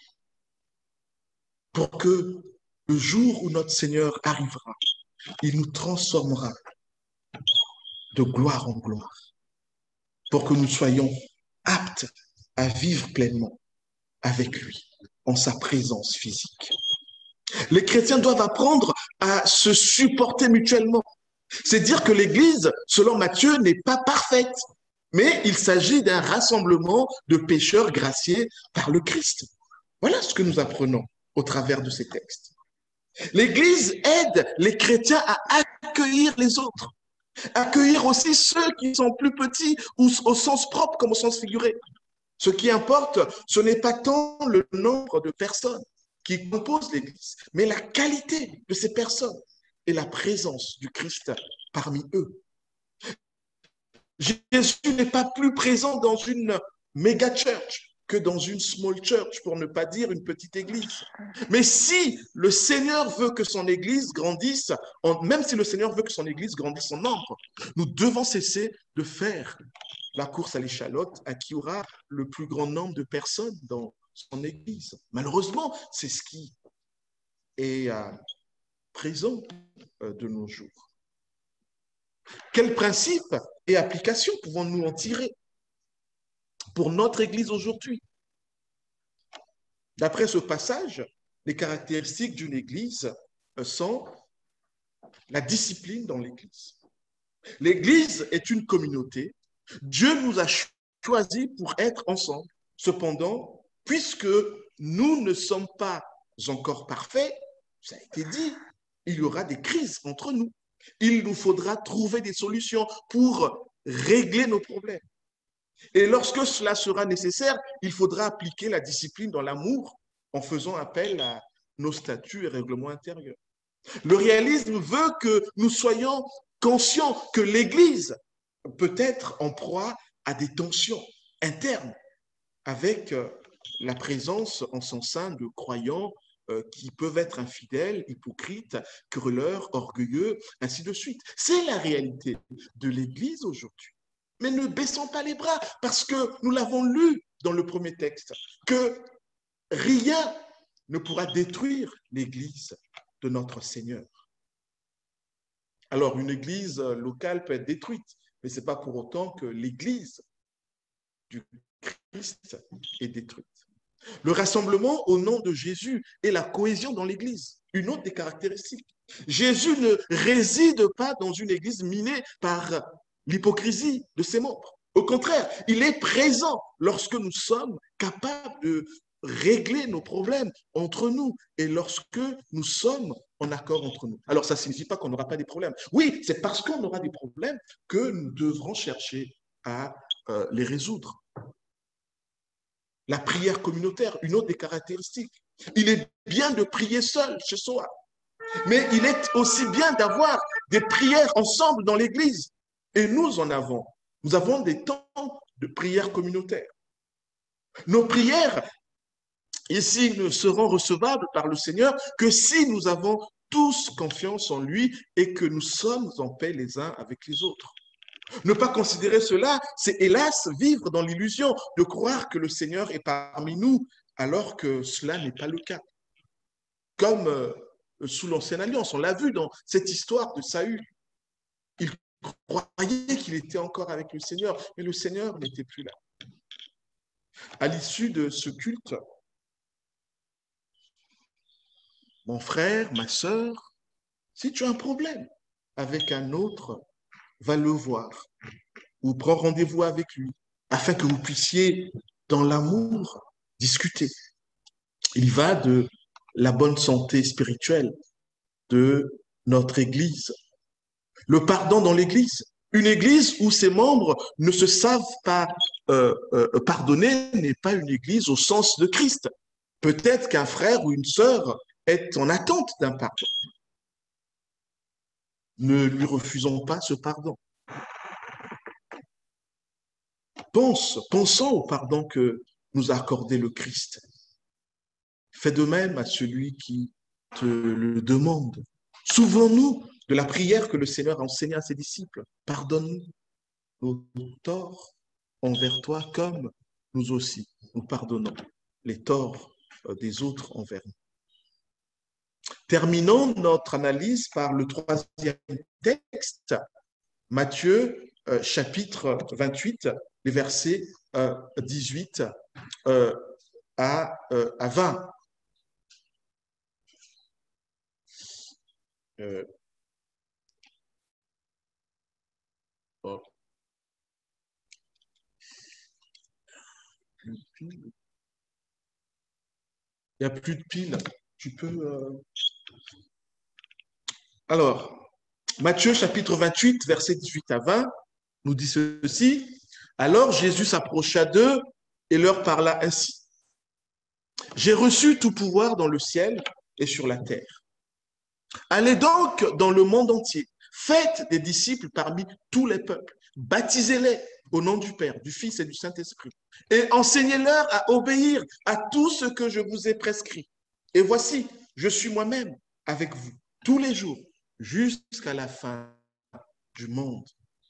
Pour que le jour où notre Seigneur arrivera, il nous transformera de gloire en gloire, pour que nous soyons aptes à vivre pleinement avec lui, en sa présence physique. Les chrétiens doivent apprendre à se supporter mutuellement. C'est dire que l'Église, selon Matthieu, n'est pas parfaite, mais il s'agit d'un rassemblement de pécheurs graciés par le Christ. Voilà ce que nous apprenons au travers de ces textes. L'Église aide les chrétiens à accueillir les autres, accueillir aussi ceux qui sont plus petits ou au sens propre comme au sens figuré. Ce qui importe, ce n'est pas tant le nombre de personnes qui composent l'Église, mais la qualité de ces personnes et la présence du Christ parmi eux. Jésus n'est pas plus présent dans une méga church que dans une small church, pour ne pas dire une petite église. Mais si le Seigneur veut que son église grandisse, même si le Seigneur veut que son église grandisse en nombre, nous devons cesser de faire la course à l'échalote à qui aura le plus grand nombre de personnes dans son église. Malheureusement, c'est ce qui est euh, présent euh, de nos jours. Quels principes et applications pouvons-nous en tirer pour notre Église aujourd'hui? D'après ce passage, les caractéristiques d'une Église sont la discipline dans l'Église. L'Église est une communauté. Dieu nous a choisis pour être ensemble. Cependant, puisque nous ne sommes pas encore parfaits, ça a été dit, il y aura des crises entre nous. Il nous faudra trouver des solutions pour régler nos problèmes. Et lorsque cela sera nécessaire, il faudra appliquer la discipline dans l'amour en faisant appel à nos statuts et règlements intérieurs. Le réalisme veut que nous soyons conscients que l'Église peut être en proie à des tensions internes avec la présence en son sein de croyants qui peuvent être infidèles, hypocrites, querelleurs, orgueilleux, ainsi de suite. C'est la réalité de l'Église aujourd'hui. Mais ne baissons pas les bras, parce que nous l'avons lu dans le premier texte, que rien ne pourra détruire l'Église de notre Seigneur. Alors, une Église locale peut être détruite, mais ce n'est pas pour autant que l'Église du Christ est détruite. Le rassemblement au nom de Jésus et la cohésion dans l'Église, une autre des caractéristiques. Jésus ne réside pas dans une Église minée par l'hypocrisie de ses membres. Au contraire, il est présent lorsque nous sommes capables de régler nos problèmes entre nous et lorsque nous sommes en accord entre nous. Alors, ça ne signifie pas qu'on n'aura pas des problèmes. Oui, c'est parce qu'on aura des problèmes que nous devrons chercher à euh, les résoudre. La prière communautaire, une autre des caractéristiques. Il est bien de prier seul chez soi, mais il est aussi bien d'avoir des prières ensemble dans l'Église. Et nous en avons. Nous avons des temps de prière communautaire. Nos prières Ici, ne seront recevables par le Seigneur que si nous avons tous confiance en lui et que nous sommes en paix les uns avec les autres. Ne pas considérer cela, c'est hélas vivre dans l'illusion de croire que le Seigneur est parmi nous alors que cela n'est pas le cas. Comme euh, sous l'Ancienne Alliance, on l'a vu dans cette histoire de Saül. Il croyait qu'il était encore avec le Seigneur, mais le Seigneur n'était plus là. À l'issue de ce culte, mon frère, ma sœur, si tu as un problème avec un autre, va le voir ou prends rendez-vous avec lui afin que vous puissiez, dans l'amour, discuter. Il va de la bonne santé spirituelle de notre Église. Le pardon dans l'Église. Une Église où ses membres ne se savent pas euh, euh, pardonner n'est pas une Église au sens de Christ. Peut-être qu'un frère ou une sœur est en attente d'un pardon. Ne lui refusons pas ce pardon. Pense, pensons au pardon que nous a accordé le Christ. Fais de même à celui qui te le demande. Souvenons-nous de la prière que le Seigneur a enseignée à ses disciples. Pardonne-nous nos torts envers toi comme nous aussi nous pardonnons les torts des autres envers nous. Terminons notre analyse par le troisième texte, Matthieu euh, chapitre vingt-huit, les versets euh, dix-huit euh, à, euh, à vingt. Euh, oh. Il n'y a plus de pile. Tu peux... Euh... Alors, Matthieu chapitre vingt-huit, versets dix-huit à vingt, nous dit ceci. Alors Jésus s'approcha d'eux et leur parla ainsi. J'ai reçu tout pouvoir dans le ciel et sur la terre. Allez donc dans le monde entier. Faites des disciples parmi tous les peuples. Baptisez-les au nom du Père, du Fils et du Saint-Esprit. Et enseignez-leur à obéir à tout ce que je vous ai prescrit. Et voici, je suis moi-même avec vous tous les jours jusqu'à la fin du monde.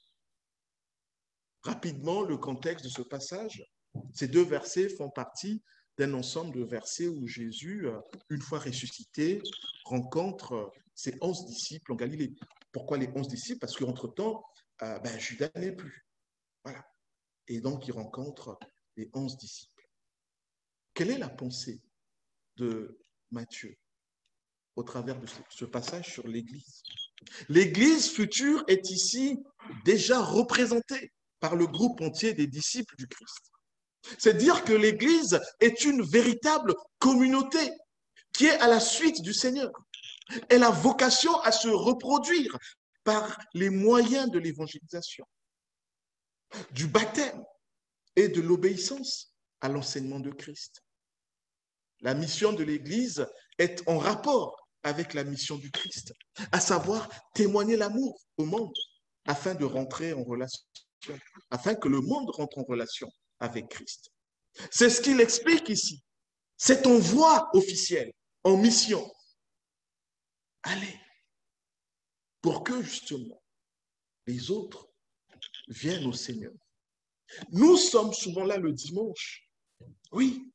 Rapidement, le contexte de ce passage, ces deux versets font partie d'un ensemble de versets où Jésus, une fois ressuscité, rencontre ses onze disciples en Galilée. Pourquoi les onze disciples? Parce qu'entre-temps, euh, ben, Judas n'est plus. Voilà. Et donc, il rencontre les onze disciples. Quelle est la pensée de Matthieu au travers de ce passage sur l'Église? L'Église future est ici déjà représentée par le groupe entier des disciples du Christ. C'est dire que l'Église est une véritable communauté qui est à la suite du Seigneur. Elle a vocation à se reproduire par les moyens de l'évangélisation, du baptême et de l'obéissance à l'enseignement de Christ. La mission de l'Église est en rapport avec la mission du Christ, à savoir témoigner l'amour au monde afin de rentrer en relation, afin que le monde rentre en relation avec Christ. C'est ce qu'il explique ici. C'est en voie officielle, en mission. Allez, pour que justement les autres viennent au Seigneur. Nous sommes souvent là le dimanche, oui,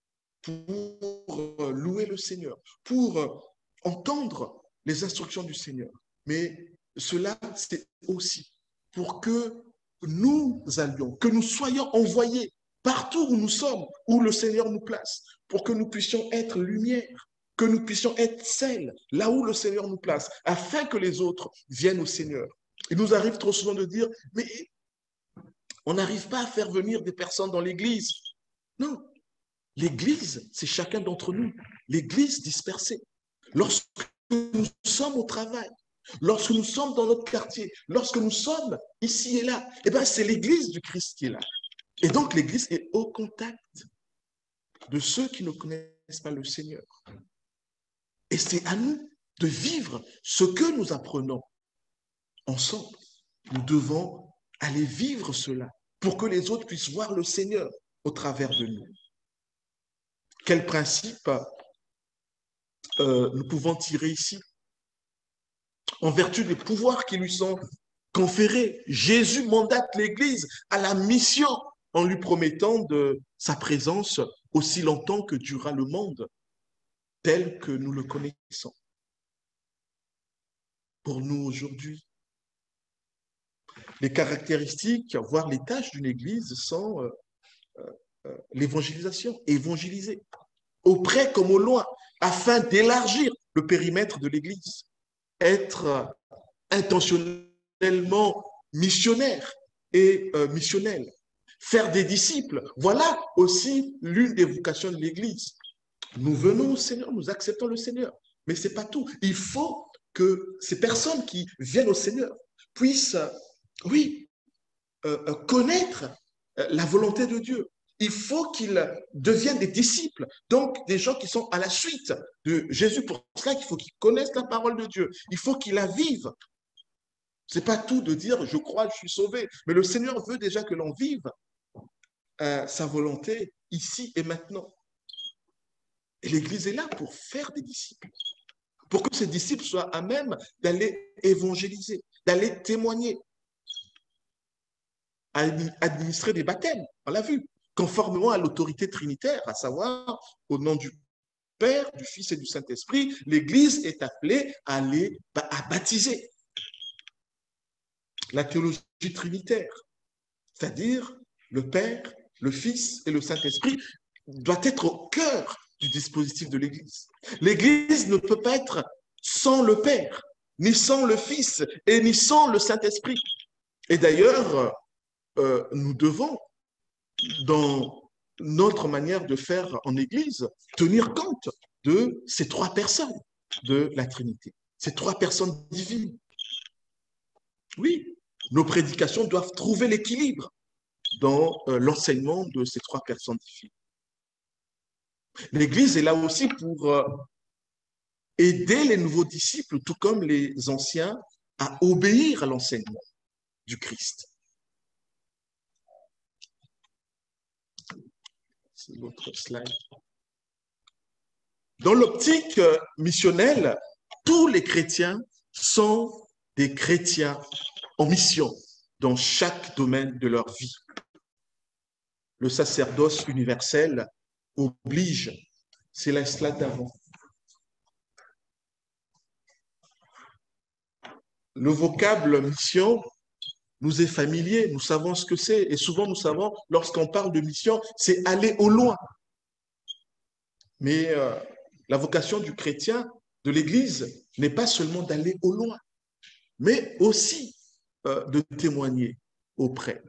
pour louer le Seigneur, pour entendre les instructions du Seigneur. Mais cela, c'est aussi pour que nous allions, que nous soyons envoyés partout où nous sommes, où le Seigneur nous place, pour que nous puissions être lumière, que nous puissions être sel, là où le Seigneur nous place, afin que les autres viennent au Seigneur. Il nous arrive trop souvent de dire, mais on n'arrive pas à faire venir des personnes dans l'Église. Non, l'Église, c'est chacun d'entre nous. L'Église dispersée. Lorsque nous sommes au travail, lorsque nous sommes dans notre quartier, lorsque nous sommes ici et là, eh bien, c'est l'Église du Christ qui est là. Et donc, l'Église est au contact de ceux qui ne connaissent pas le Seigneur. Et c'est à nous de vivre ce que nous apprenons ensemble. Nous devons aller vivre cela pour que les autres puissent voir le Seigneur au travers de nous. Quels principes euh, nous pouvons tirer ici? En vertu des pouvoirs qui lui sont conférés, Jésus mandate l'Église à la mission en lui promettant de sa présence aussi longtemps que durera le monde tel que nous le connaissons. Pour nous aujourd'hui, les caractéristiques, voire les tâches d'une Église sont euh, euh, l'évangélisation, évangéliser, auprès comme au loin, afin d'élargir le périmètre de l'Église, être intentionnellement missionnaire et euh, missionnel, faire des disciples. Voilà aussi l'une des vocations de l'Église. Nous venons au Seigneur, nous acceptons le Seigneur, mais ce n'est pas tout. Il faut que ces personnes qui viennent au Seigneur puissent, oui, euh, connaître la volonté de Dieu. Il faut qu'ils deviennent des disciples, donc des gens qui sont à la suite de Jésus. Pour cela qu'il faut qu'ils connaissent la parole de Dieu. Il faut qu'ils la vivent. Ce n'est pas tout de dire « je crois, je suis sauvé », mais le Seigneur veut déjà que l'on vive euh, sa volonté ici et maintenant. Et l'Église est là pour faire des disciples, pour que ces disciples soient à même d'aller évangéliser, d'aller témoigner, administrer des baptêmes, on l'a vu, conformément à l'autorité trinitaire, à savoir au nom du Père, du Fils et du Saint-Esprit, l'Église est appelée à aller à baptiser. La théologie trinitaire, c'est-à-dire le Père, le Fils et le Saint-Esprit, doit être au cœur du dispositif de l'Église. L'Église ne peut pas être sans le Père, ni sans le Fils et ni sans le Saint-Esprit. Et d'ailleurs, euh, nous devons, dans notre manière de faire en Église, tenir compte de ces trois personnes de la Trinité, ces trois personnes divines. Oui, nos prédications doivent trouver l'équilibre dans euh, l'enseignement de ces trois personnes divines. L'Église est là aussi pour euh, aider les nouveaux disciples, tout comme les anciens, à obéir à l'enseignement du Christ. C'est l'autre slide. Dans l'optique missionnelle, tous les chrétiens sont des chrétiens en mission dans chaque domaine de leur vie. Le sacerdoce universel oblige. C'est la slide d'avant. Le vocable mission nous est familier, nous savons ce que c'est. Et souvent, nous savons, lorsqu'on parle de mission, c'est aller au loin. Mais euh, la vocation du chrétien, de l'Église, n'est pas seulement d'aller au loin, mais aussi euh, de témoigner auprès.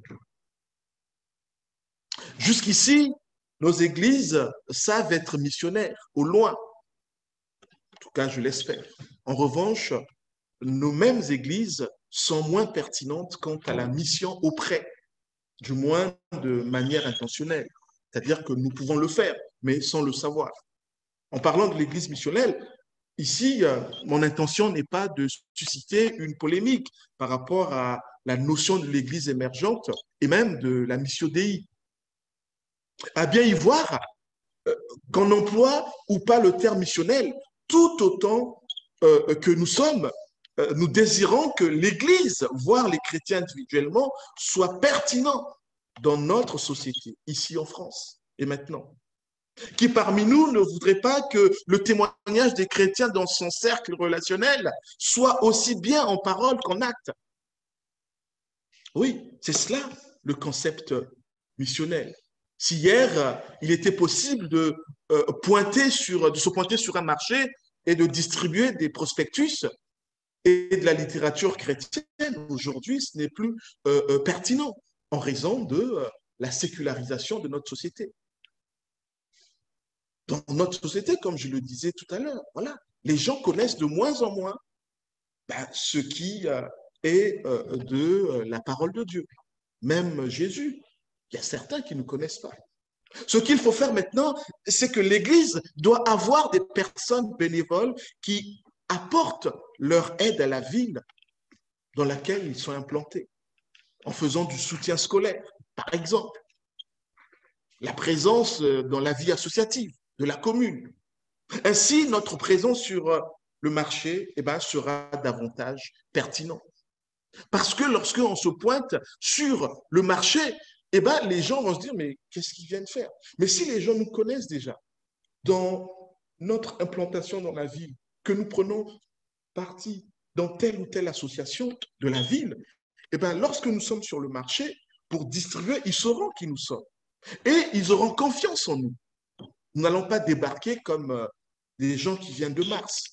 Jusqu'ici, nos églises savent être missionnaires, au loin. En tout cas, je l'espère. En revanche, nos mêmes églises sont moins pertinentes quant à la mission auprès, du moins de manière intentionnelle. C'est-à-dire que nous pouvons le faire, mais sans le savoir. En parlant de l'église missionnelle, ici, mon intention n'est pas de susciter une polémique par rapport à la notion de l'église émergente et même de la missio Dei. À bien y voir, qu'on emploie ou pas le terme missionnel, tout autant euh, que nous sommes, euh, nous désirons que l'Église, voire les chrétiens individuellement, soient pertinents dans notre société, ici en France et maintenant. Qui parmi nous ne voudrait pas que le témoignage des chrétiens dans son cercle relationnel soit aussi bien en parole qu'en acte? Oui, c'est cela le concept missionnel. Si hier, il était possible de, euh, pointer sur, de se pointer sur un marché et de distribuer des prospectus et de la littérature chrétienne, aujourd'hui, ce n'est plus euh, euh, pertinent en raison de euh, la sécularisation de notre société. Dans notre société, comme je le disais tout à l'heure, voilà, les gens connaissent de moins en moins ben, ce qui euh, est euh, de euh, la parole de Dieu. Même Jésus, il y a certains qui ne connaissent pas. Ce qu'il faut faire maintenant, c'est que l'Église doit avoir des personnes bénévoles qui apportent leur aide à la ville dans laquelle ils sont implantés, en faisant du soutien scolaire, par exemple, la présence dans la vie associative, de la commune. Ainsi, notre présence sur le marché eh ben, sera davantage pertinente. Parce que lorsqu'on se pointe sur le marché, eh ben, les gens vont se dire, mais qu'est-ce qu'ils viennent faire? Mais si les gens nous connaissent déjà, dans notre implantation dans la ville, que nous prenons partie dans telle ou telle association de la ville, eh bien, lorsque nous sommes sur le marché, pour distribuer, ils sauront qui nous sommes. Et ils auront confiance en nous. Nous n'allons pas débarquer comme euh, des gens qui viennent de Mars.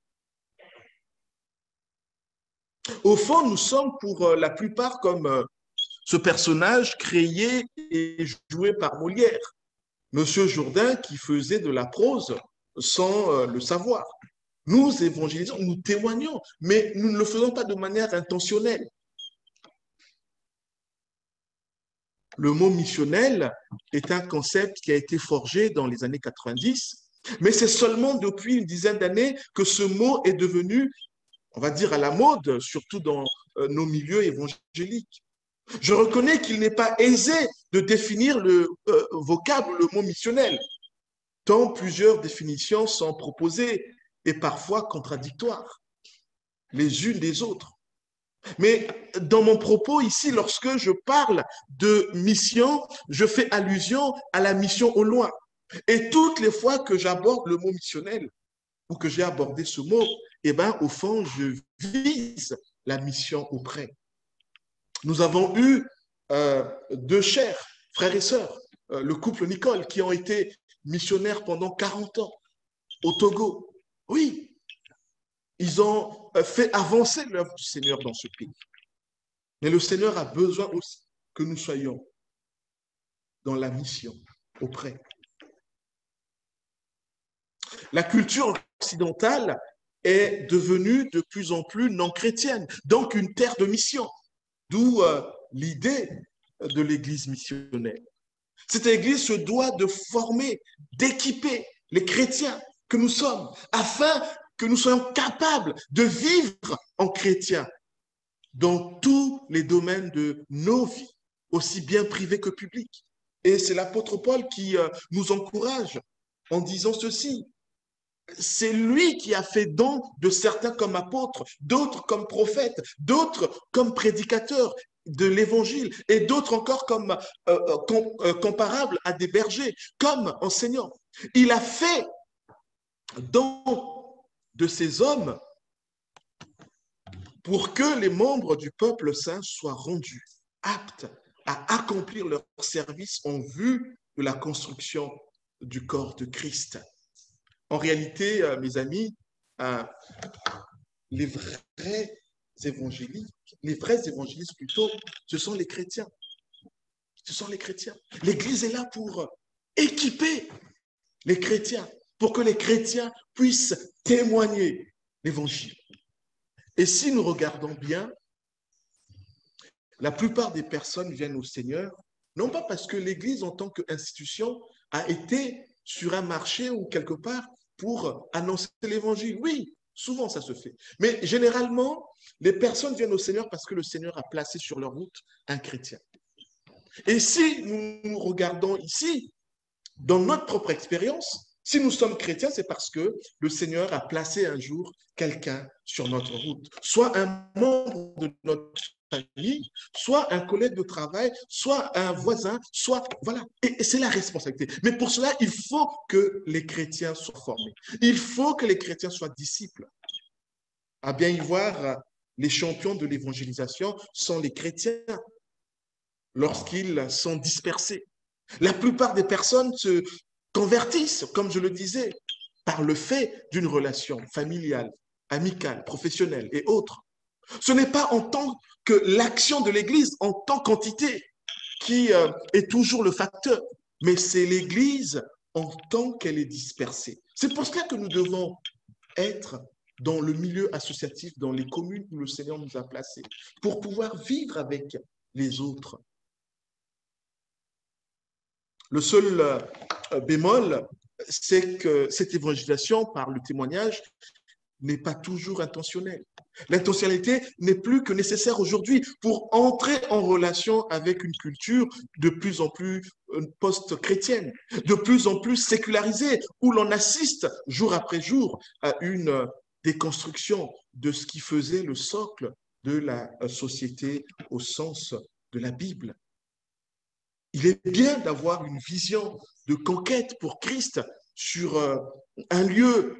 Au fond, nous sommes pour euh, la plupart comme euh, ce personnage créé et joué par Molière, Monsieur Jourdain qui faisait de la prose sans euh, le savoir. Nous évangélisons, nous témoignons, mais nous ne le faisons pas de manière intentionnelle. Le mot missionnel est un concept qui a été forgé dans les années quatre-vingt-dix, mais c'est seulement depuis une dizaine d'années que ce mot est devenu, on va dire, à la mode, surtout dans euh, nos milieux évangéliques. Je reconnais qu'il n'est pas aisé de définir le euh, vocable, le mot missionnel, tant plusieurs définitions sont proposées et parfois contradictoires, les unes des autres. Mais dans mon propos ici, lorsque je parle de mission, je fais allusion à la mission au loin. Et toutes les fois que j'aborde le mot missionnel ou que j'ai abordé ce mot, eh bien, au fond, je vise la mission auprès. Nous avons eu euh, deux chers frères et sœurs, euh, le couple Nicole, qui ont été missionnaires pendant quarante ans au Togo. Oui, ils ont fait avancer l'œuvre du Seigneur dans ce pays. Mais le Seigneur a besoin aussi que nous soyons dans la mission auprès. La culture occidentale est devenue de plus en plus non chrétienne, donc une terre de mission, d'où euh, l'idée de l'Église missionnelle. Cette Église se doit de former, d'équiper les chrétiens que nous sommes, afin que nous soyons capables de vivre en chrétiens dans tous les domaines de nos vies, aussi bien privés que publics. Et c'est l'apôtre Paul qui euh, nous encourage en disant ceci. C'est lui qui a fait don de certains comme apôtres, d'autres comme prophètes, d'autres comme prédicateurs de l'évangile et d'autres encore comme euh, com euh, comparables à des bergers, comme enseignants. Il a fait don de ces hommes pour que les membres du peuple saint soient rendus aptes à accomplir leur service en vue de la construction du corps de Christ. En réalité, mes amis, les vrais évangéliques, les vrais évangélistes plutôt, ce sont les chrétiens. Ce sont les chrétiens. L'Église est là pour équiper les chrétiens, pour que les chrétiens puissent témoigner l'évangile. Et si nous regardons bien, la plupart des personnes viennent au Seigneur, non pas parce que l'Église en tant qu'institution a été sur un marché ou quelque part pour annoncer l'évangile. Oui, souvent ça se fait. Mais généralement, les personnes viennent au Seigneur parce que le Seigneur a placé sur leur route un chrétien. Et si nous regardons ici, dans notre propre expérience, si nous sommes chrétiens, c'est parce que le Seigneur a placé un jour quelqu'un sur notre route, soit un membre de notre famille, soit un collègue de travail, soit un voisin, soit... Voilà, et c'est la responsabilité. Mais pour cela, il faut que les chrétiens soient formés. Il faut que les chrétiens soient disciples. À bien y voir, les champions de l'évangélisation sont les chrétiens lorsqu'ils sont dispersés. La plupart des personnes se convertissent, comme je le disais, par le fait d'une relation familiale, amicale, professionnelle et autres. Ce n'est pas en tant que l'action de l'Église en tant qu'entité qui euh, est toujours le facteur, mais c'est l'Église en tant qu'elle est dispersée. C'est pour cela que nous devons être dans le milieu associatif, dans les communes où le Seigneur nous a placés, pour pouvoir vivre avec les autres. Le seul euh, bémol, c'est que cette évangélisation par le témoignage n'est pas toujours intentionnelle. L'intentionnalité n'est plus que nécessaire aujourd'hui pour entrer en relation avec une culture de plus en plus post-chrétienne, de plus en plus sécularisée, où l'on assiste jour après jour à une déconstruction de ce qui faisait le socle de la société au sens de la Bible. Il est bien d'avoir une vision de conquête pour Christ sur un lieu,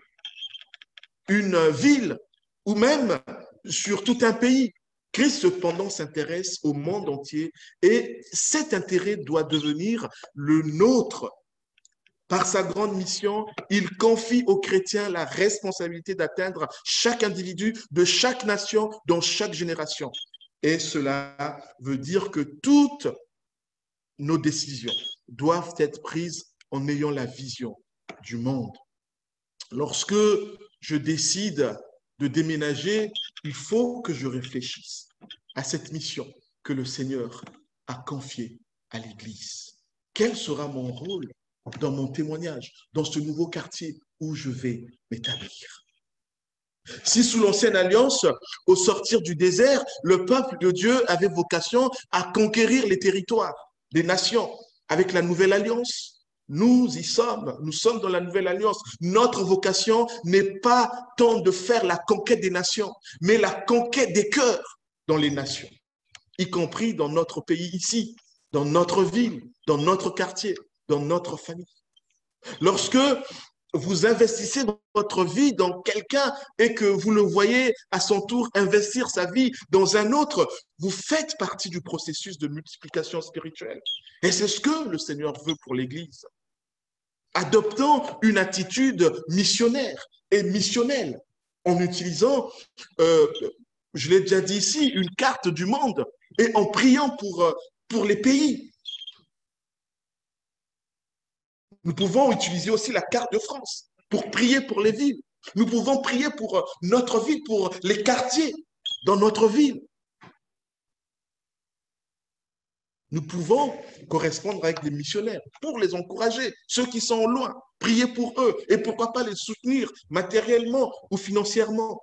une ville ou même sur tout un pays. Christ, cependant, s'intéresse au monde entier et cet intérêt doit devenir le nôtre. Par sa grande mission, il confie aux chrétiens la responsabilité d'atteindre chaque individu de chaque nation dans chaque génération. Et cela veut dire que toutes nos décisions doivent être prises en ayant la vision du monde. Lorsque je décide de déménager, il faut que je réfléchisse à cette mission que le Seigneur a confiée à l'Église. Quel sera mon rôle dans mon témoignage, dans ce nouveau quartier où je vais m'établir? Si sous l'ancienne alliance, au sortir du désert, le peuple de Dieu avait vocation à conquérir les territoires des nations, avec la nouvelle alliance, nous y sommes, nous sommes dans la nouvelle alliance. Notre vocation n'est pas tant de faire la conquête des nations, mais la conquête des cœurs dans les nations, y compris dans notre pays ici, dans notre ville, dans notre quartier, dans notre famille. Lorsque vous investissez votre vie dans quelqu'un et que vous le voyez à son tour investir sa vie dans un autre, vous faites partie du processus de multiplication spirituelle. Et c'est ce que le Seigneur veut pour l'Église. Adoptant une attitude missionnaire et missionnelle en utilisant, euh, je l'ai déjà dit ici, une carte du monde et en priant pour, pour les pays. Nous pouvons utiliser aussi la carte de France pour prier pour les villes. Nous pouvons prier pour notre ville, pour les quartiers dans notre ville. Nous pouvons correspondre avec des missionnaires pour les encourager, ceux qui sont loin, prier pour eux et pourquoi pas les soutenir matériellement ou financièrement.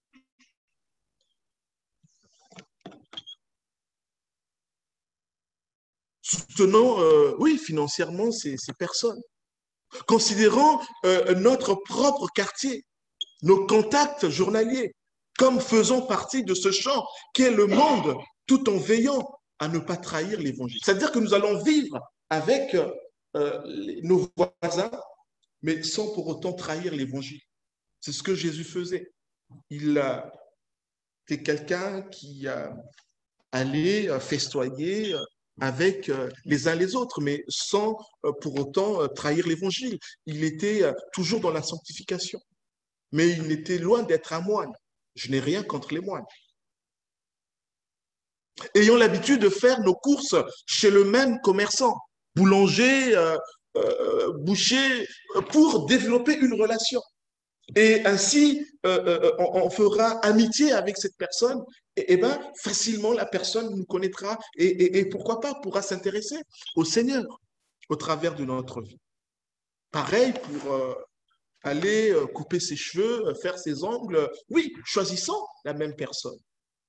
Soutenons, euh, oui, financièrement ces, ces personnes. Considérons euh, notre propre quartier, nos contacts journaliers, comme faisant partie de ce champ qu'est le monde, tout en veillant à ne pas trahir l'évangile. C'est-à-dire que nous allons vivre avec euh, les, nos voisins, mais sans pour autant trahir l'évangile. C'est ce que Jésus faisait. Il euh, était quelqu'un qui euh, allait euh, festoyer euh, avec euh, les uns les autres, mais sans euh, pour autant euh, trahir l'évangile. Il était euh, toujours dans la sanctification. Mais il était loin d'être un moine. Je n'ai rien contre les moines. Ayons l'habitude de faire nos courses chez le même commerçant, boulanger, euh, euh, boucher, pour développer une relation. Et ainsi, euh, euh, on, on fera amitié avec cette personne, et, et ben, facilement la personne nous connaîtra et, et, et pourquoi pas pourra s'intéresser au Seigneur au travers de notre vie. Pareil pour euh, aller couper ses cheveux, faire ses ongles. Oui, choisissons la même personne.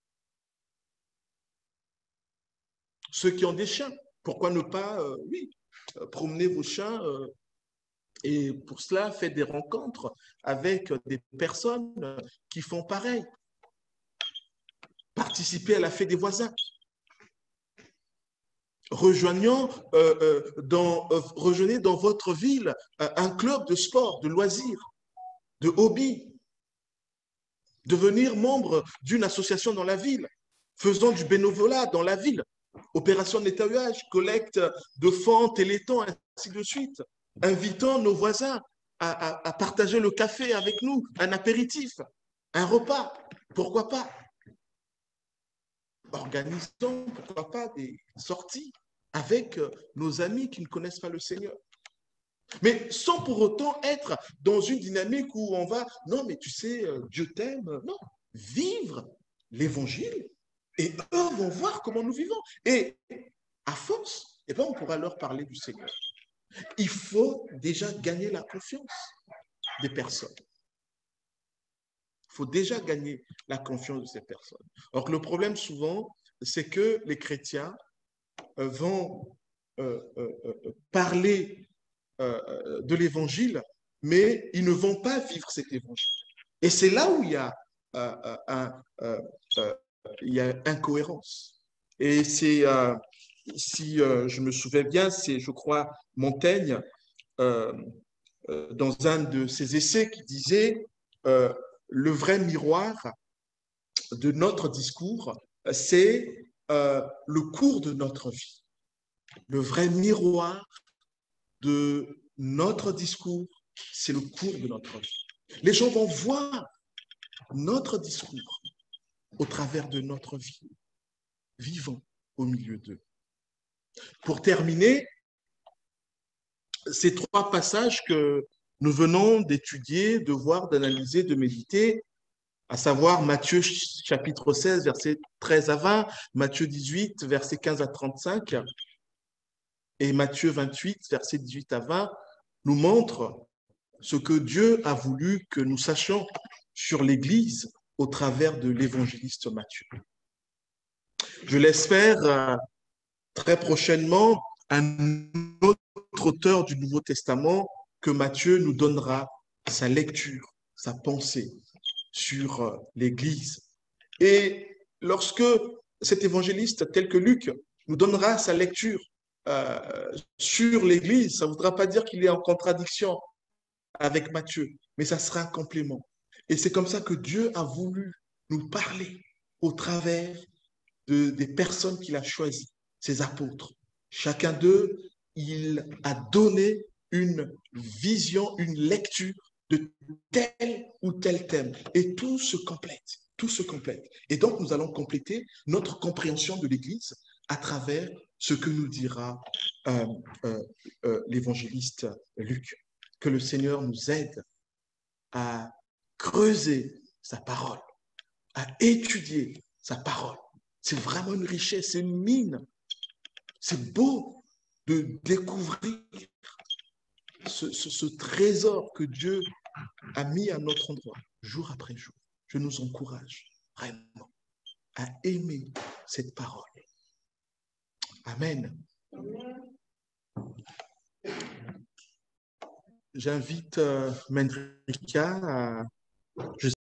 Ceux qui ont des chiens, pourquoi ne pas, euh, oui, promener vos chiens euh, et pour cela, faites des rencontres avec des personnes qui font pareil. Participez à la fête des voisins. Rejoignons, euh, euh, dans, euh, rejoignez dans votre ville euh, un club de sport, de loisirs, de hobby. Devenir membre d'une association dans la ville, faisant du bénévolat dans la ville, opération de nettoyage, collecte de fonds, téléthon, ainsi de suite. Invitons nos voisins à, à, à partager le café avec nous, un apéritif, un repas, pourquoi pas. Organisons, pourquoi pas, des sorties avec nos amis qui ne connaissent pas le Seigneur. Mais sans pour autant être dans une dynamique où on va, non, mais tu sais, Dieu t'aime. Non, vivre l'évangile et eux vont voir comment nous vivons. Et à force, eh bien, on pourra leur parler du Seigneur. Il faut déjà gagner la confiance des personnes. faut déjà gagner la confiance de ces personnes. Or, le problème souvent, c'est que les chrétiens euh, vont euh, euh, euh, parler euh, de l'évangile, mais ils ne vont pas vivre cet évangile. Et c'est là où il y a, euh, un, euh, euh, il y a incohérence. Et c'est, euh, si euh, je me souviens bien, c'est, je crois, Montaigne, euh, euh, dans un de ses essais, qui disait euh, le vrai miroir de notre discours, c'est euh, le cours de notre vie. Le vrai miroir de notre discours, c'est le cours de notre vie. Les gens vont voir notre discours au travers de notre vie, vivant au milieu d'eux. Pour terminer, ces trois passages que nous venons d'étudier, de voir, d'analyser, de méditer, à savoir Matthieu chapitre seize, versets treize à vingt, Matthieu dix-huit, versets quinze à trente-cinq, et Matthieu vingt-huit, versets dix-huit à vingt, nous montrent ce que Dieu a voulu que nous sachions sur l'Église au travers de l'évangéliste Matthieu. Je l'espère, très prochainement, un autre auteur du Nouveau Testament que Matthieu nous donnera sa lecture, sa pensée sur l'Église. Et lorsque cet évangéliste, tel que Luc, nous donnera sa lecture euh, sur l'Église, ça ne voudra pas dire qu'il est en contradiction avec Matthieu, mais ça sera un complément. Et c'est comme ça que Dieu a voulu nous parler au travers de, des personnes qu'il a choisies, ses apôtres. Chacun d'eux, il a donné une vision, une lecture de tel ou tel thème. Et tout se complète, tout se complète. Et donc, nous allons compléter notre compréhension de l'Église à travers ce que nous dira euh, euh, euh, l'évangéliste Luc. Que le Seigneur nous aide à creuser sa parole, à étudier sa parole. C'est vraiment une richesse, c'est une mine. C'est beau de découvrir ce, ce, ce trésor que Dieu a mis à notre endroit, jour après jour. Je nous encourage vraiment à aimer cette parole. Amen. J'invite euh, Mendrika à...